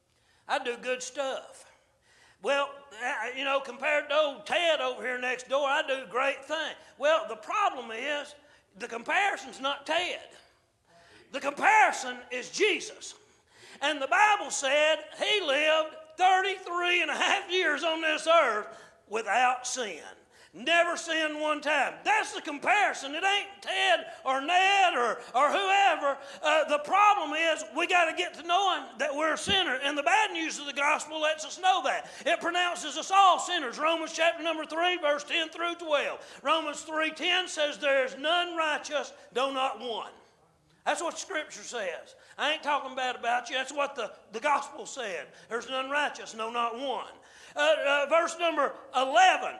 I do good stuff. Well, compared to old Ted over here next door, I do great things. Well, the problem is the comparison's not Ted. The comparison is Jesus. And the Bible said he lived 33 and a half years on this earth without sin. Never sinned one time. That's the comparison. It ain't Ted or Ned or whoever. The problem is we got to get to knowing that we're a sinner. And the bad news of the gospel lets us know that. It pronounces us all sinners. Romans chapter number 3, verse 10 through 12. Romans 3:10 says there is none righteous, no, not one. That's what Scripture says. I ain't talking bad about you. That's what the gospel said. There's none righteous, no, not one. Verse number 11,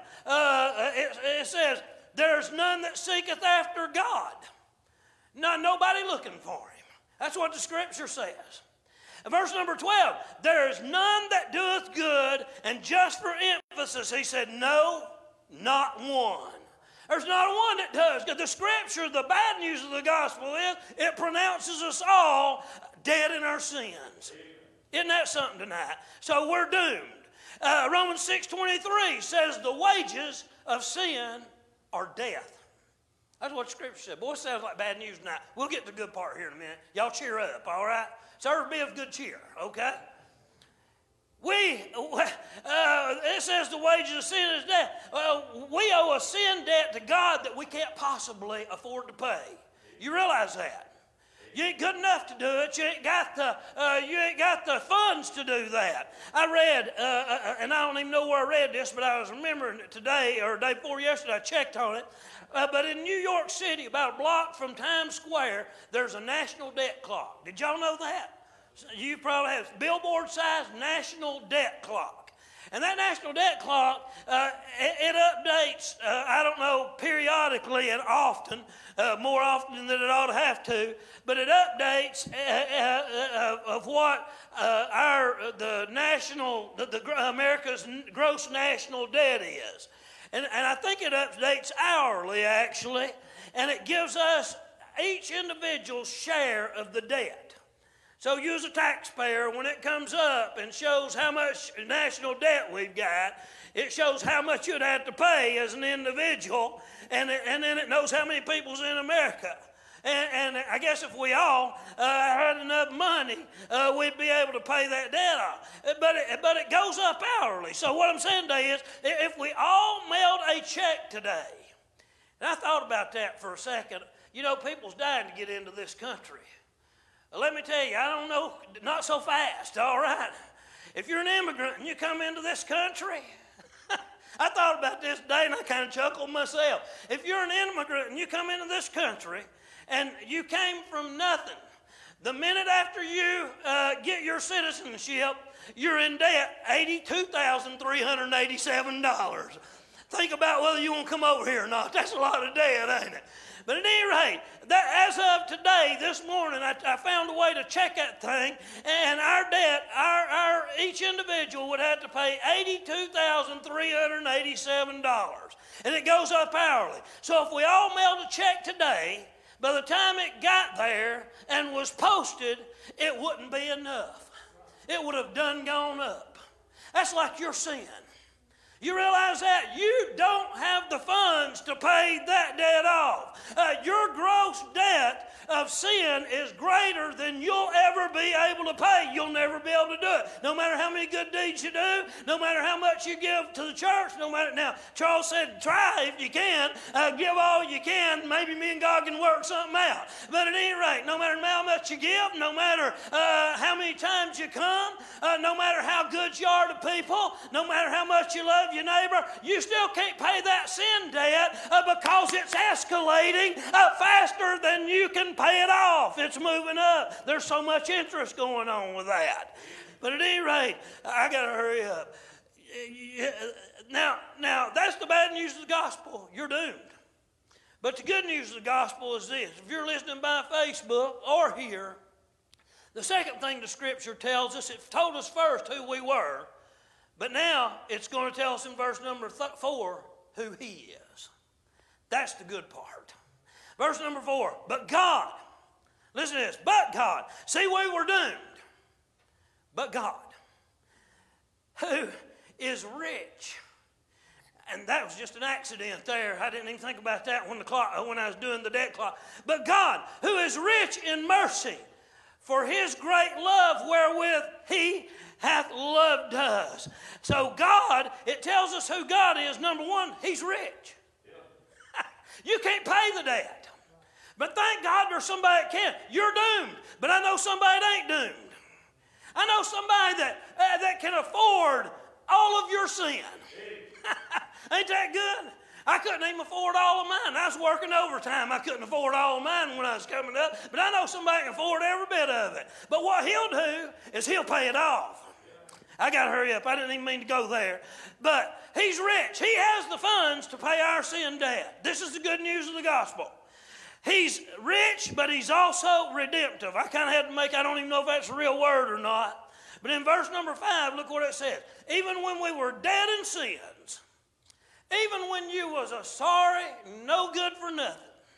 it says, there's none that seeketh after God. Nobody looking for him. That's what the Scripture says. Verse number 12, there is none that doeth good, and just for emphasis, he said, no, not one. There's not one that does. The Scripture, the bad news of the gospel is, it pronounces us all dead in our sins. Isn't that something tonight? So we're doomed. Romans 6:23 says the wages of sin are death. That's what Scripture said. Boy, it sounds like bad news tonight. We'll get to the good part here in a minute. Y'all cheer up, all right? Serve be of good cheer, okay? It says the wages of sin is death. We owe a sin debt to God that we can't possibly afford to pay. You realize that? You ain't good enough to do it. You ain't got the funds to do that. I read, and I don't even know where I read this, but I was remembering it today or the day before yesterday. I checked on it. But in New York City, about a block from Times Square, there's a national debt clock. Did y'all know that? You probably have billboard-sized national debt clock. And that national debt clock, it updates, I don't know, periodically and often, more often than it ought to have to, but it updates of what America's gross national debt is. And I think it updates hourly, actually, and it gives us each individual's share of the debt. So you as a taxpayer, when it comes up and shows how much national debt we've got, it shows how much you'd have to pay as an individual, and then it knows how many people's in America. And I guess if we all had enough money, we'd be able to pay that debt off. But it goes up hourly. So what I'm saying today is, if we all mailed a check today, and I thought about that for a second, people's dying to get into this country. Let me tell you, I don't know, not so fast, all right? If you're an immigrant and you come into this country, I thought about this today and I kind of chuckled myself. If you're an immigrant and you come into this country and you came from nothing, the minute after you get your citizenship, you're in debt $82,387. Think about whether you want to come over here or not. That's a lot of debt, ain't it? But at any rate, as of today, this morning, I found a way to check that thing, and our debt, each individual would have to pay $82,387, and it goes up hourly. So if we all mailed a check today, by the time it got there and was posted, it wouldn't be enough. It would have done gone up. That's like your sin. You realize that? You don't have the funds to pay that debt off. Your gross debt of sin is greater than you'll ever be able to pay. You'll never be able to do it. No matter how many good deeds you do, no matter how much you give to the church, no matter. Now, Charles said, try if you can, give all you can. Maybe me and God can work something out. But at any rate, no matter how much you give, no matter how many times you come, no matter how good you are to people, no matter how much you love your neighbor, you still can't pay that sin debt because it's escalating faster than you can pay it off. It's moving up. There's so much interest going on with that. But at any rate, I got to hurry up. Now, that's the bad news of the gospel. You're doomed. But the good news of the gospel is this. If you're listening by Facebook or here, the second thing the Scripture tells us, it told us first who we were, but now it's going to tell us in verse number 4 who He is. That's the good part. Verse number 4, but God, listen to this, but God. See, we were doomed, but God, who is rich. And that was just an accident there. I didn't even think about that when I was doing the debt clock. But God, who is rich in mercy, for His great love wherewith He hath loved us. So God, it tells us who God is. Number one, He's rich. Yeah. You can't pay the debt. But thank God there's somebody that can. You're doomed, but I know somebody that ain't doomed. I know somebody that can afford all of your sin. Ain't that good? I couldn't even afford all of mine. I was working overtime. I couldn't afford all of mine when I was coming up. But I know somebody can afford every bit of it. But what He'll do is He'll pay it off. I got to hurry up. I didn't even mean to go there. But He's rich. He has the funds to pay our sin debt. This is the good news of the gospel. He's rich, but He's also redemptive. I kind of had to I don't even know if that's a real word or not. But in verse number 5, look what it says. Even when we were dead in sins, even when you was a sorry, no good for nothing,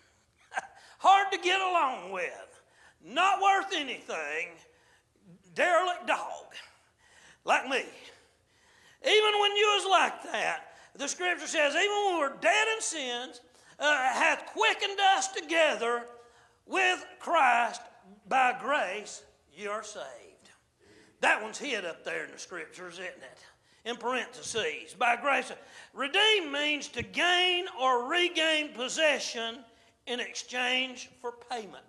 hard to get along with, not worth anything, derelict dog, like me. Even when you was like that, the Scripture says, even when we were dead in sins, hath quickened us together with Christ. By grace you are saved. That one's hid up there in the Scriptures, isn't it? In parentheses. By grace. Redeem means to gain or regain possession in exchange for payment.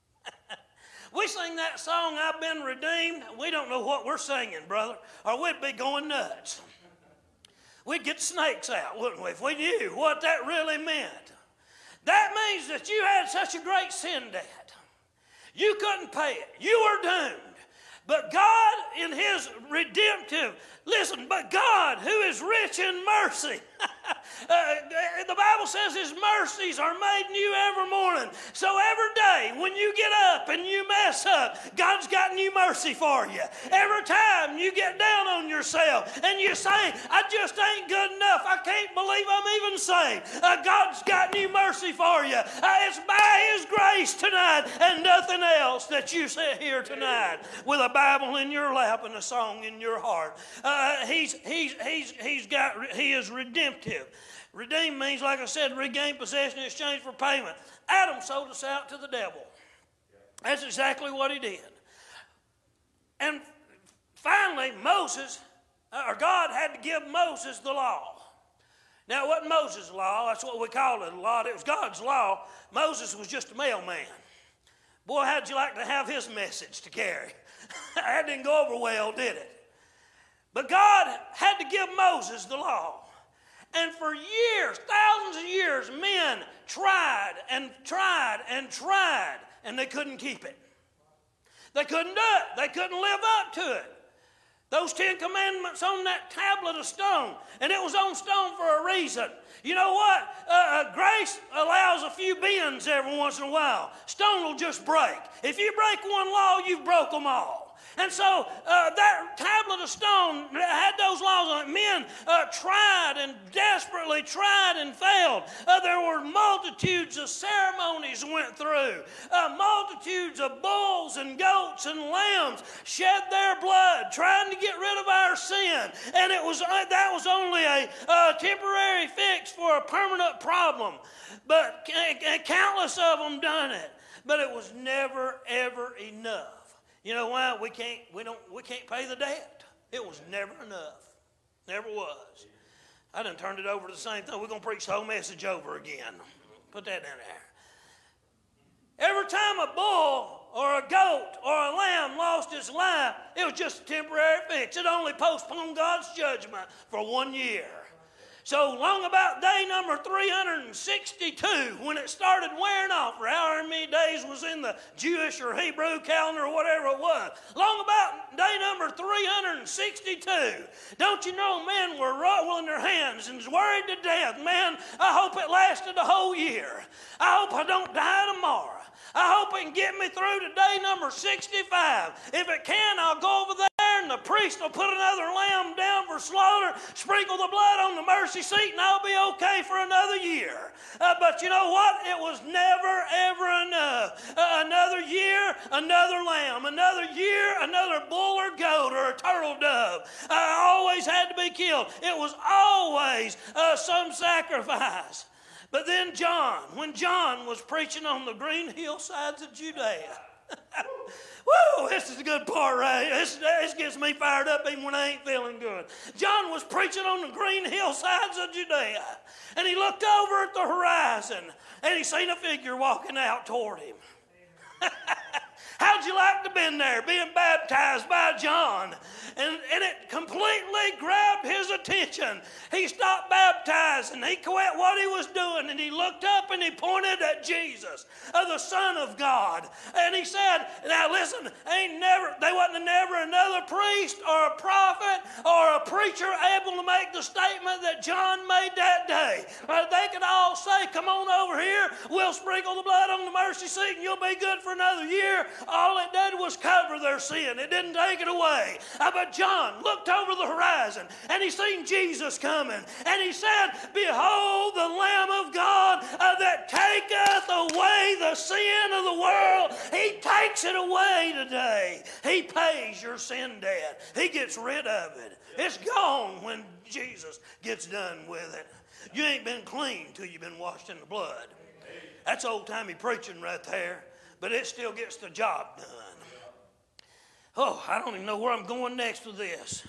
We sing that song, I've been redeemed. We don't know what we're singing, brother, or we'd be going nuts. We'd get snakes out, wouldn't we, if we knew what that really meant. That means that you had such a great sin debt. You couldn't pay it. You were doomed. But God in His redemptive, listen, but God who is rich in mercy. The Bible says His mercies are made new every morning. So every day when you get up and you mess up, God's got new mercy for you. Every time you get down on yourself and you say, I just ain't good enough, I can't believe I'm even saved, God's got new mercy for you. It's by His grace tonight and nothing else that you sit here tonight with a Bible in your lap and a song in your heart. He is redemptive. Redeem means, like I said, regain possession in exchange for payment. Adam sold us out to the devil. That's exactly what he did. And finally, God had to give Moses the law. Now, it wasn't Moses' law. That's what we called it, a law. It was God's law. Moses was just a mailman. Boy, how'd you like to have his message to carry? That didn't go over well, did it? But God had to give Moses the law. And for years, thousands of years, men tried and tried and tried, and they couldn't keep it. They couldn't do it. They couldn't live up to it. Those 10 Commandments on that tablet of stone, and it was on stone for a reason. You know what? Grace allows a few bends every once in a while. Stone will just break. If you break one law, you've broke them all. And so that tablet of stone had those laws on it. Men tried and desperately tried and failed. There were multitudes of ceremonies went through. Multitudes of bulls and goats and lambs shed their blood trying to get rid of our sin. And that was only a temporary fix for a permanent problem. But countless of them done it. But it was never, ever enough. You know why? We can't pay the debt. It was never enough. Never was. I done turned it over to the same thing. We're going to preach the whole message over again. Put that in there. Every time a bull or a goat or a lamb lost its life, it was just a temporary fix. It only postponed God's judgment for 1 year. So long about day number 362, when it started wearing off, or however many days was in the Jewish or Hebrew calendar or whatever it was, long about day number 362, don't you know men were rolling their hands and worried to death. Man, I hope it lasted a whole year. I hope I don't die tomorrow. I hope it can get me through to day number 65. If it can, I'll go over there and the priest will put another lamb down for slaughter, sprinkle the blood on the mercy seat, and I'll be okay for another year. But you know what? It was never, ever enough. Another year, another lamb. Another year, another bull or goat or a turtle dove. Always had to be killed. It was always some sacrifice. But then when John was preaching on the green hillsides of Judea, woo, this is a good part, right? This gets me fired up even when I ain't feeling good. John was preaching on the green hillsides of Judea, and he looked over at the horizon, and he seen a figure walking out toward him. How'd you like to have been there, being baptized by John? And it completely grabbed his attention. He stopped baptizing. He quit what he was doing, and he looked up and he pointed at Jesus, the Son of God. And he said, now listen, there wasn't never another priest or a prophet or a preacher able to make the statement that John made that day. They could all say, come on over here, we'll sprinkle the blood on the mercy seat and you'll be good for another year. All it did was cover their sin. It didn't take it away. But John looked over the horizon and he seen Jesus coming. And he said, behold the Lamb of God that taketh away the sin of the world. He takes it away today. He pays your sin debt. He gets rid of it. It's gone when Jesus gets done with it. You ain't been clean till you've been washed in the blood. That's old-timey preaching right there. But it still gets the job done. Oh, I don't even know where I'm going next with this.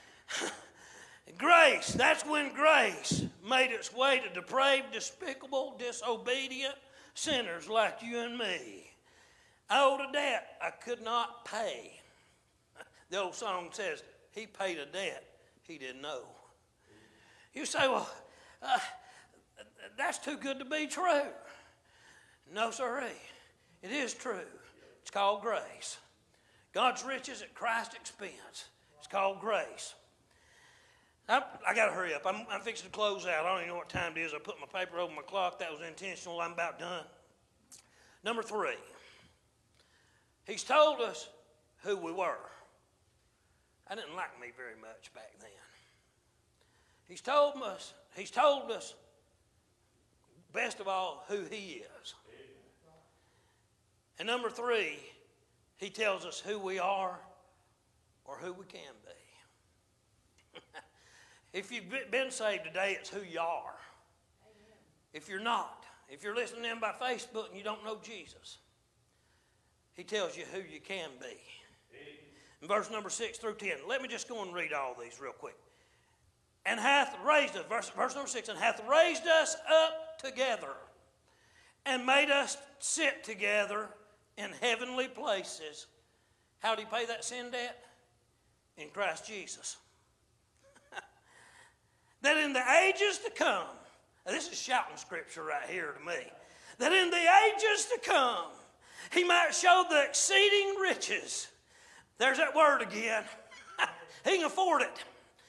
Grace, that's when grace made its way to depraved, despicable, disobedient sinners like you and me. I owed a debt I could not pay. The old song says, he paid a debt he didn't know. You say, well, that's too good to be true. No, sirree. It is true. It's called grace. God's riches at Christ's expense. It's called grace. I got to hurry up. I'm fixing to close out. I don't even know what time it is. I put my paper over my clock. That was intentional. I'm about done. Number 3. He's told us who we were. I didn't like me very much back then. He's told us, best of all, who he is. And number 3, he tells us who we are or who we can be. If you've been saved today, it's who you are. If you're not, if you're listening in by Facebook and you don't know Jesus, he tells you who you can be. In verse number 6 through 10, let me just go and read all these real quick. And hath raised us, verse number 6, and hath raised us up together and made us sit together in heavenly places. How did he pay that sin debt? In Christ Jesus. That in the ages to come, now this is shouting scripture right here to me, that in the ages to come, he might show the exceeding riches. There's that word again. He can afford it.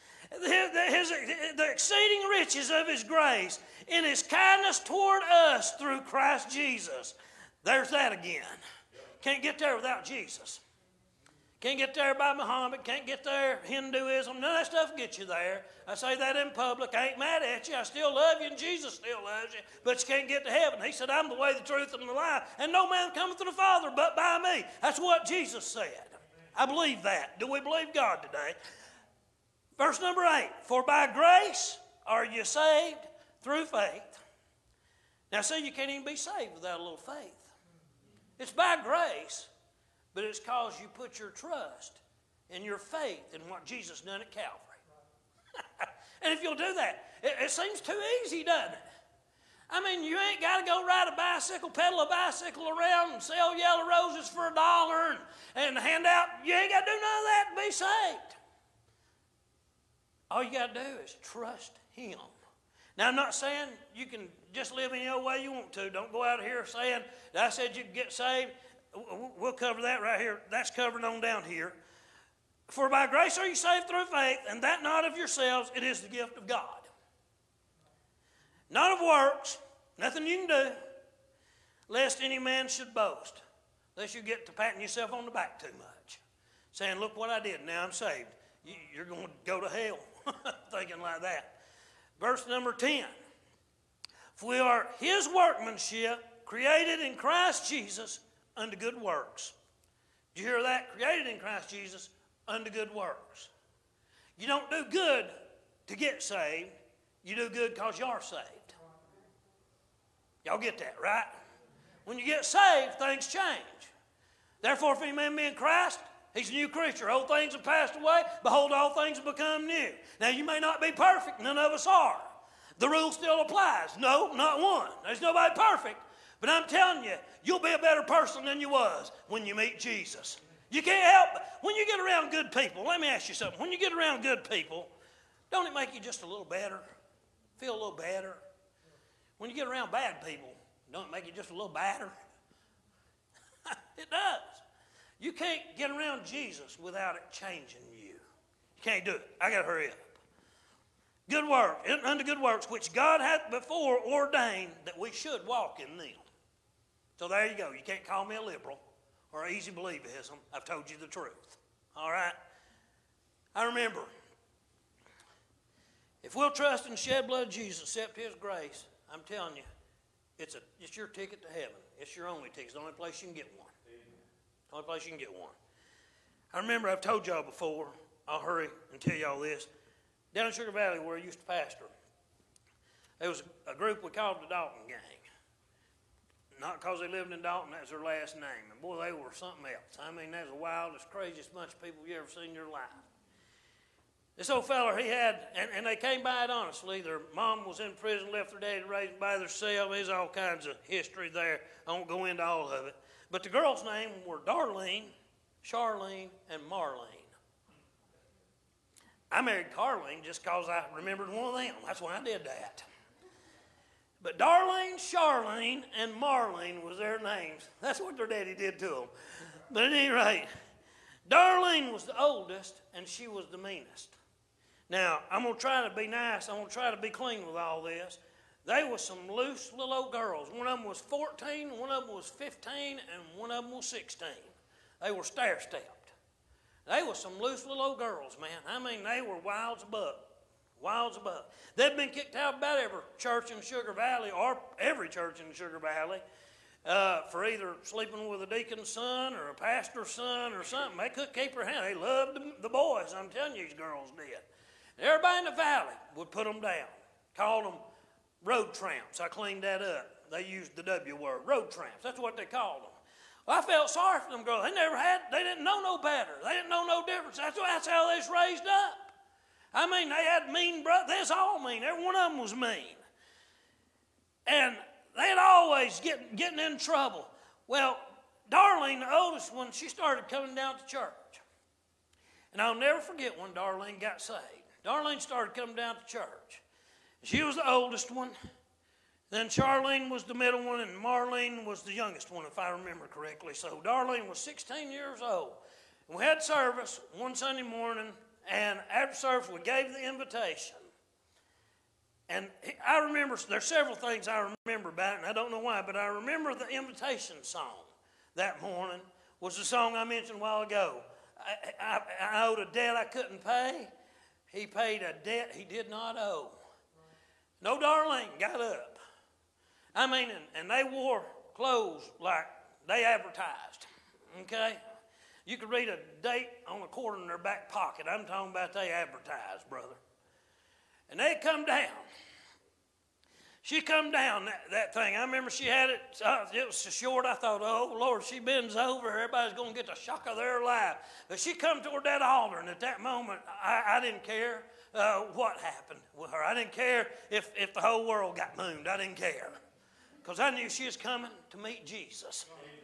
The exceeding riches of his grace in his kindness toward us through Christ Jesus. There's that again. Can't get there without Jesus. Can't get there by Muhammad. Can't get there Hinduism. None of that stuff gets you there. I say that in public. I ain't mad at you. I still love you, and Jesus still loves you. But you can't get to heaven. He said, I'm the way, the truth, and the life. And no man cometh to the Father but by me. That's what Jesus said. I believe that. Do we believe God today? Verse number 8. For by grace are you saved through faith. Now, see, you can't even be saved without a little faith. It's by grace, but it's because you put your trust and your faith in what Jesus done at Calvary. And if you'll do that, it seems too easy, doesn't it? I mean, you ain't got to go ride a bicycle, pedal a bicycle around and sell yellow roses for $1 and hand out. You ain't got to do none of that to be saved. All you got to do is trust Him. Now, I'm not saying you can just live any old way you want to. Don't go out here saying that I said you could get saved. We'll cover that right here. That's covered on down here. For by grace are you saved through faith, and that not of yourselves, it is the gift of God. Not of works, nothing you can do, lest any man should boast. Lest you get to patting yourself on the back too much. Saying, look what I did, now I'm saved. You're going to go to hell thinking like that. Verse number 10. For we are His workmanship, created in Christ Jesus unto good works. Did you hear that? Created in Christ Jesus unto good works. You don't do good to get saved. You do good because you're saved. Y'all get that, right? When you get saved, things change. Therefore, if any man be in Christ, he's a new creature. Old things have passed away. Behold, all things have become new. Now, you may not be perfect. None of us are. The rule still applies. No, not one. There's nobody perfect. But I'm telling you, you'll be a better person than you was when you meet Jesus. You can't help it. When you get around good people, let me ask you something. When you get around good people, don't it make you just a little better? Feel a little better? When you get around bad people, don't it make you just a little badder? It does. You can't get around Jesus without it changing you. You can't do it. I got to hurry up. Good work, unto good works, which God hath before ordained that we should walk in them. So there you go. You can't call me a liberal or easy believism. I've told you the truth. All right? I remember, if we'll trust and shed blood of Jesus, accept His grace, I'm telling you, it's your ticket to heaven. It's your only ticket. It's the only place you can get one. The only place you can get one. I remember I've told y'all before, I'll hurry and tell y'all this. Down in Sugar Valley where I used to pastor, there was a group we called the Dalton Gang. Not because they lived in Dalton, that's their last name. And boy, they were something else. I mean, that's the wildest, craziest bunch of people you ever seen in your life. This old feller, he had, and they came by it honestly. Their mom was in prison, left their daddy raised by themselves. There's all kinds of history there. I won't go into all of it. But the girls' names were Darlene, Charlene, and Marlene. I married Carlene just because I remembered one of them. That's why I did that. But Darlene, Charlene, and Marlene was their names. That's what their daddy did to them. But at any rate, Darlene was the oldest, and she was the meanest. Now, I'm going to try to be nice. I'm going to try to be clean with all this. They were some loose little old girls. One of them was 14, one of them was 15, and one of them was 16. They were stair-stepped. They were some loose little old girls, man. I mean, they were wild as a buck. Wild as a buck. They'd been kicked out of about every church in Sugar Valley, or every church in Sugar Valley, for either sleeping with a deacon's son or a pastor's son or something. They couldn't keep their hand. They loved the boys. I'm telling you, these girls did. And everybody in the valley would put them down. Called them road tramps. I cleaned that up. They used the W word, road tramps. That's what they called them. Well, I felt sorry for them girls. They didn't know no better. They didn't know no difference. That's how they was raised up. I mean, they had mean brothers. They was all mean. Every one of them was mean. And they'd always getting in trouble. Well, Darlene, the oldest one, she started coming down to church. And I'll never forget when Darlene got saved. Darlene started coming down to church. She was the oldest one. Then Charlene was the middle one, and Marlene was the youngest one, if I remember correctly. So Darlene was 16 years old. And we had service one Sunday morning, and after service, we gave the invitation. And I remember, there's several things I remember about it, and I don't know why, but I remember the invitation song that morning was the song I mentioned a while ago. I owed a debt I couldn't pay. He paid a debt he did not owe. No Darlene got up. I mean, and they wore clothes like they advertised, okay? You could read a date on the corner in their back pocket. I'm talking about they advertised, brother. And they come down. She come down that thing. I remember she had it. It was so short. I thought, oh, Lord, she bends over. Everybody's going to get the shock of their life. But she come toward that altar, and at that moment, I didn't care what happened with her. I didn't care if the whole world got mooned. I didn't care. Because I knew she was coming to meet Jesus.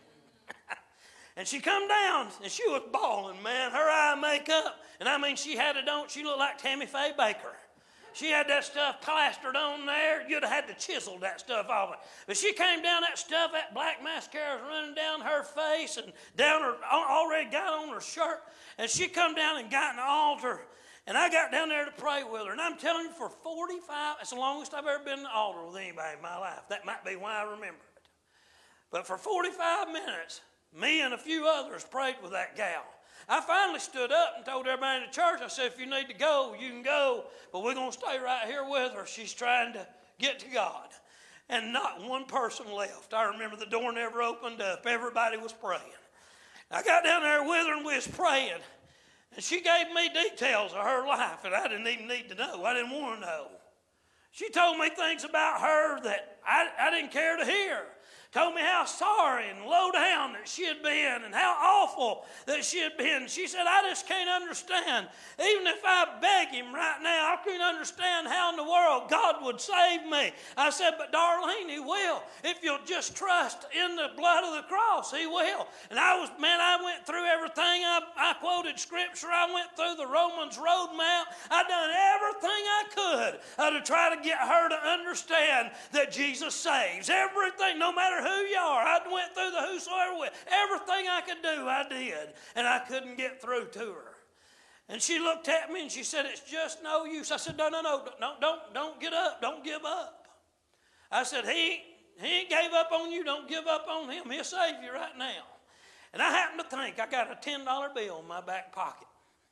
And she come down, and she was bawling, man. Her eye makeup. And I mean, she had it on. She looked like Tammy Faye Baker. She had that stuff plastered on there. You'd have had to chisel that stuff off it. But she came down, that stuff, that black mascara was running down her face and down her, already got on her shirt. And she come down and got in the altar. And I got down there to pray with her. And I'm telling you, for 45, it's the longest I've ever been in the altar with anybody in my life. That might be why I remember it. But for 45 minutes, me and a few others prayed with that gal. I finally stood up and told everybody in the church, I said, if you need to go, you can go, but we're going to stay right here with her. She's trying to get to God. And not one person left. I remember the door never opened up. Everybody was praying. I got down there with her and we was praying. And she gave me details of her life that I didn't even need to know. I didn't want to know. She told me things about her that I didn't care to hear. Told me how sorry and low down that she had been and how awful that she had been. She said, I just can't understand. Even if I beg him right now, I can't understand how in the world God would save me. I said, but Darlene, he will. If you'll just trust in the blood of the cross, he will. And I went through everything. I quoted scripture. I went through the Romans roadmap. I done everything I could to try to get her to understand that Jesus saves. Everything, no matter who you are. I went through the whosoever with. Everything I could do, I did. And I couldn't get through to her. And she looked at me and she said, it's just no use. I said, no, don't get up. Don't give up. I said, he ain't gave up on you. Don't give up on him. He'll save you right now. And I happened to think I got a $10 bill in my back pocket.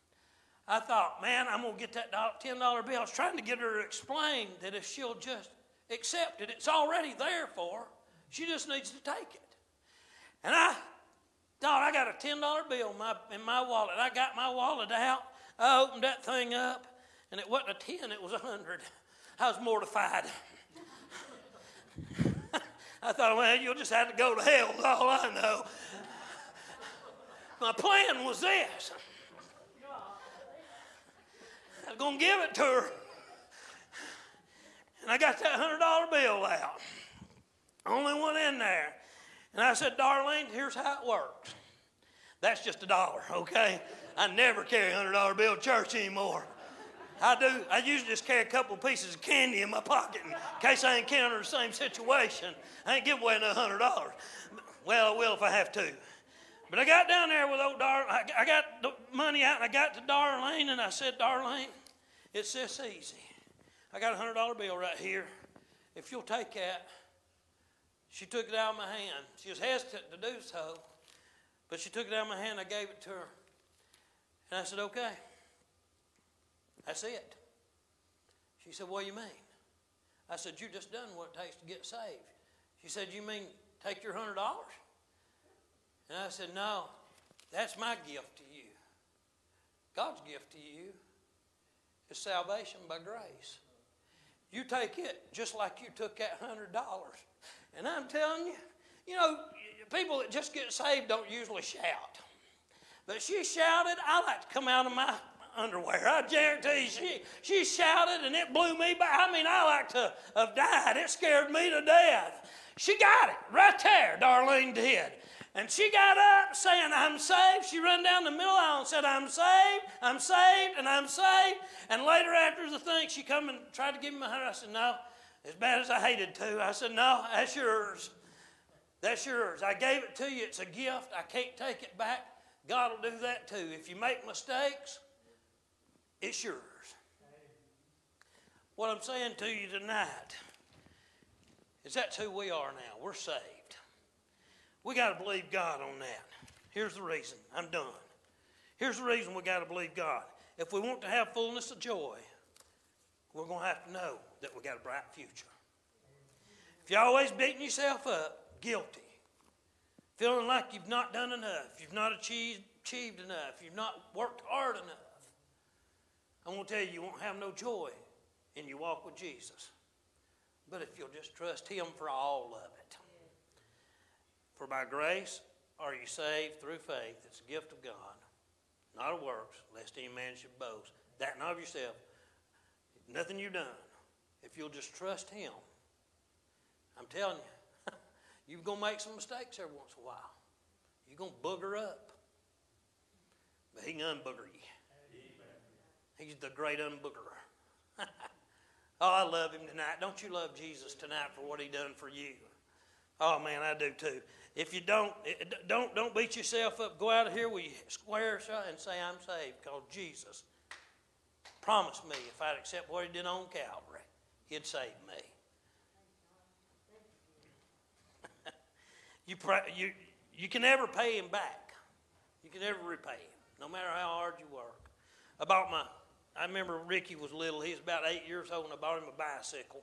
I thought, man, I'm going to get that $10 bill. I was trying to get her to explain that if she'll just accept it, it's already there for her. She just needs to take it. And I thought, I got a $10 bill in my wallet. I got my wallet out. I opened that thing up, and it wasn't a 10, it was 100. I was mortified. I thought, well, you'll just have to go to hell, is all I know. My plan was this. I was going to give it to her. And I got that $100 bill out. Only one in there. And I said, Darlene, here's how it works. That's just $1, okay? I never carry a $100 bill to church anymore. I usually just carry a couple pieces of candy in my pocket in case I encounter the same situation. I ain't give away another $100. Well, I will if I have to. But I got down there with old Darlene. I got the money out and I got to Darlene and I said, Darlene, it's this easy. I got a $100 bill right here. If you'll take that. She took it out of my hand. She was hesitant to do so, but she took it out of my hand. I gave it to her. And I said, okay, that's it. She said, what do you mean? I said, you just done what it takes to get saved. She said, you mean take your $100? And I said, no, that's my gift to you. God's gift to you is salvation by grace. You take it just like you took that $100. And I'm telling you, people that just get saved don't usually shout. But she shouted. I like to come out of my underwear. I guarantee you, she shouted and it blew me back. I mean, I like to have died. It scared me to death. She got it right there, Darlene did. And she got up saying, I'm saved. She ran down the middle aisle and said, I'm saved, and I'm saved. And later after the thing, she come and tried to give me my $100. I said, no. As bad as I hated to, I said, no, that's yours. That's yours. I gave it to you. It's a gift. I can't take it back. God will do that too. If you make mistakes, it's yours. What I'm saying to you tonight is that's who we are now. We're saved. We got to believe God on that. Here's the reason. I'm done. Here's the reason we got to believe God. If we want to have fullness of joy, we're going to have to know that we got a bright future. If you're always beating yourself up, guilty, feeling like you've not done enough, you've not achieved enough, you've not worked hard enough, I'm going to tell you, you won't have no joy in your walk with Jesus. But if you'll just trust Him for all of it. For by grace are you saved through faith. It's a gift of God, not of works, lest any man should boast. That not of yourself. Nothing you've done. If you'll just trust Him, I'm telling you, you're going to make some mistakes every once in a while. You're going to booger up. But He can unbooger you. He's the great unboogerer. Oh, I love Him tonight. Don't you love Jesus tonight for what He done for you? Oh, man, I do too. If you don't beat yourself up. Go out of here with your square shot and say, I'm saved, because Jesus promised me if I'd accept what He did on Calvary, He'd save me. You can never pay Him back. You can never repay Him, no matter how hard you work. I remember Ricky was little. He was about 8 years old, and I bought him a bicycle.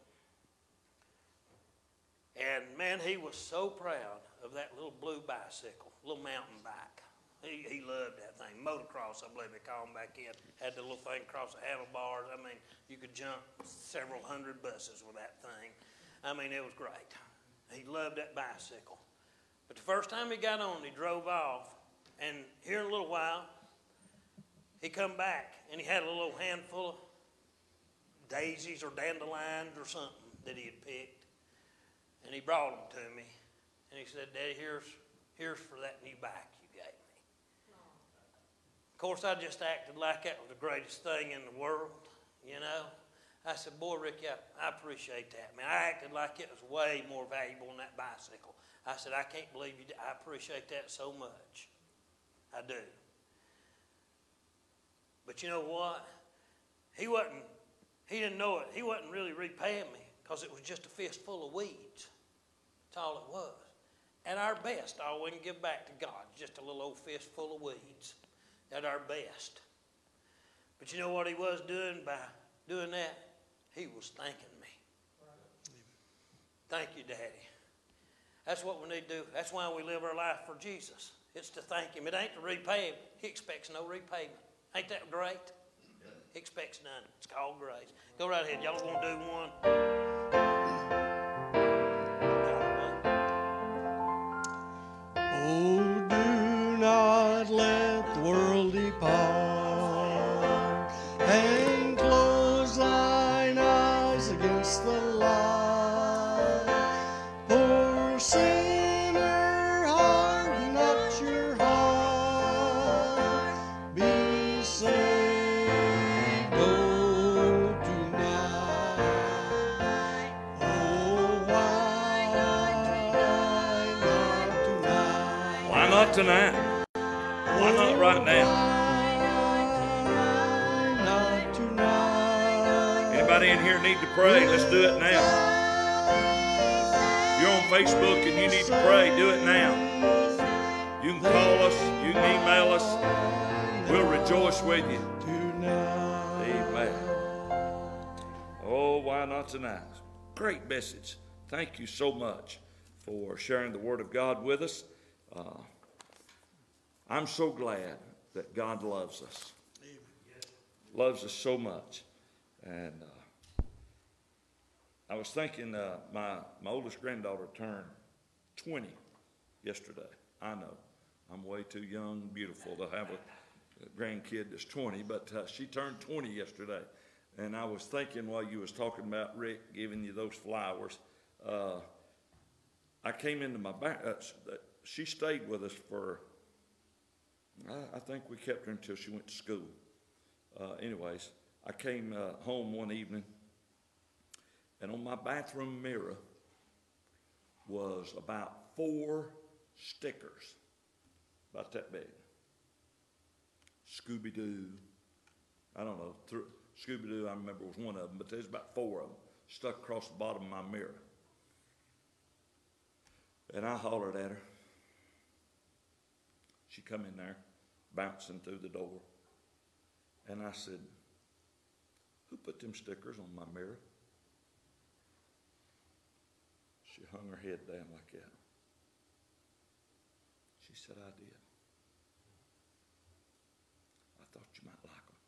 And, man, he was so proud of that little blue bicycle, little mountain bike. He loved that thing. Motocross, I believe they call them back in. Had the little thing across the handlebars. I mean, you could jump several hundred buses with that thing. I mean, it was great. He loved that bicycle. But the first time he got on, he drove off. And here in a little while, he come back, and he had a little handful of daisies or dandelions or something that he had picked. And he brought them to me. And he said, Daddy, here's for that new bike you gave me. Of course, I just acted like that was the greatest thing in the world, you know. I said, boy, Ricky, I appreciate that, man. I acted like it was way more valuable than that bicycle. I said, I can't believe you did. I appreciate that so much. I do. But you know what? He didn't know it. He wasn't really repaying me because it was just a fistful of weeds. That's all it was. At our best, all we can give back to God, just a little old fistful of weeds. At our best. But you know what he was doing by doing that? He was thanking me. Thank you, Daddy. That's what we need to do. That's why we live our life for Jesus. It's to thank Him. It ain't to repay Him. He expects no repayment. Ain't that great? He expects none. It's called grace. Go right ahead. Y'all want to do one? Oh, do not let the world depart, and close thine eyes against the light. Poor sinner, harden not your heart. Be saved, oh, tonight. Oh, why not tonight? Why not tonight? Why not right now? Not tonight. Anybody in here need to pray? Let's do it now. If you're on Facebook and you need to pray, do it now. You can call us. You can email us. We'll rejoice with you. Amen. Oh, why not tonight? Great message. Thank you so much for sharing the Word of God with us. I'm so glad that God loves us. Loves us so much. And I was thinking my oldest granddaughter turned 20 yesterday. I know. I'm way too young, beautiful to have a grandkid that's 20, but she turned 20 yesterday. And I was thinking while you was talking about Rick giving you those flowers, I came into my back. She stayed with us for, I think we kept her until she went to school. Anyways, I came home one evening, and on my bathroom mirror was about 4 stickers, about that big. Scooby-Doo, I don't know, Scooby-Doo I remember was one of them, but there's about 4 of them stuck across the bottom of my mirror. And I hollered at her. She come in there, bouncing through the door. And I said, who put them stickers on my mirror? She hung her head down like that. She said, I did. I thought you might like them.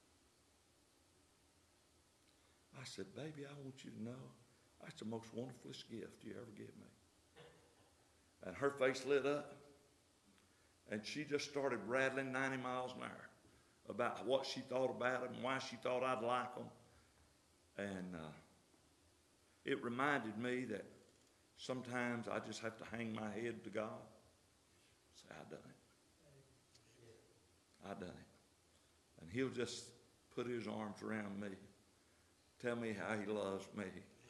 I said, baby, I want you to know that's the most wonderfulest gift you ever give me. And her face lit up, and she just started rattling 90 miles an hour about what she thought about them and why she thought I'd like them. And it reminded me that sometimes I just have to hang my head to God. Say, I done it. I done it. And he'll just put his arms around me, tell me how he loves me.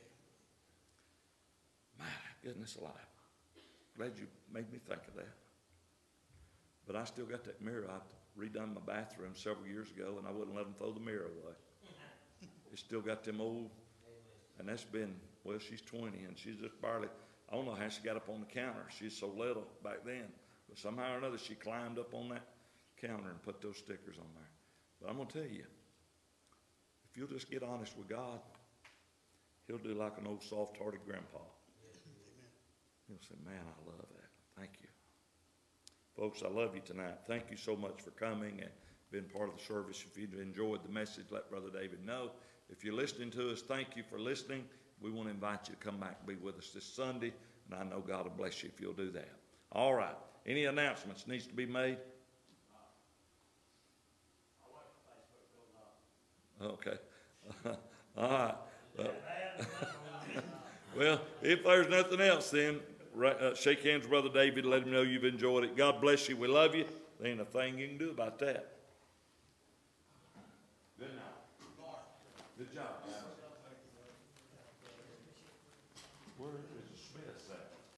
My goodness alive. Glad you made me think of that. But I still got that mirror. I redone my bathroom several years ago, and I wouldn't let them throw the mirror away. It's still got them old, and that's been, well, she's 20, and she's just barely, I don't know how she got up on the counter. She's so little back then. But somehow or another, she climbed up on that counter and put those stickers on there. But I'm going to tell you, if you'll just get honest with God, he'll do like an old soft-hearted grandpa. He'll say, man, I love that. Thank you. Folks, I love you tonight. Thank you so much for coming and being part of the service. If you enjoyed the message, let Brother David know. If you're listening to us, thank you for listening. We want to invite you to come back and be with us this Sunday, and I know God will bless you if you'll do that. All right. Any announcements needs to be made? Okay. All right. Well, if there's nothing else, then shake hands with Brother David. Let him know you've enjoyed it. God bless you. We love you. There ain't a thing you can do about that. Good night. Good job.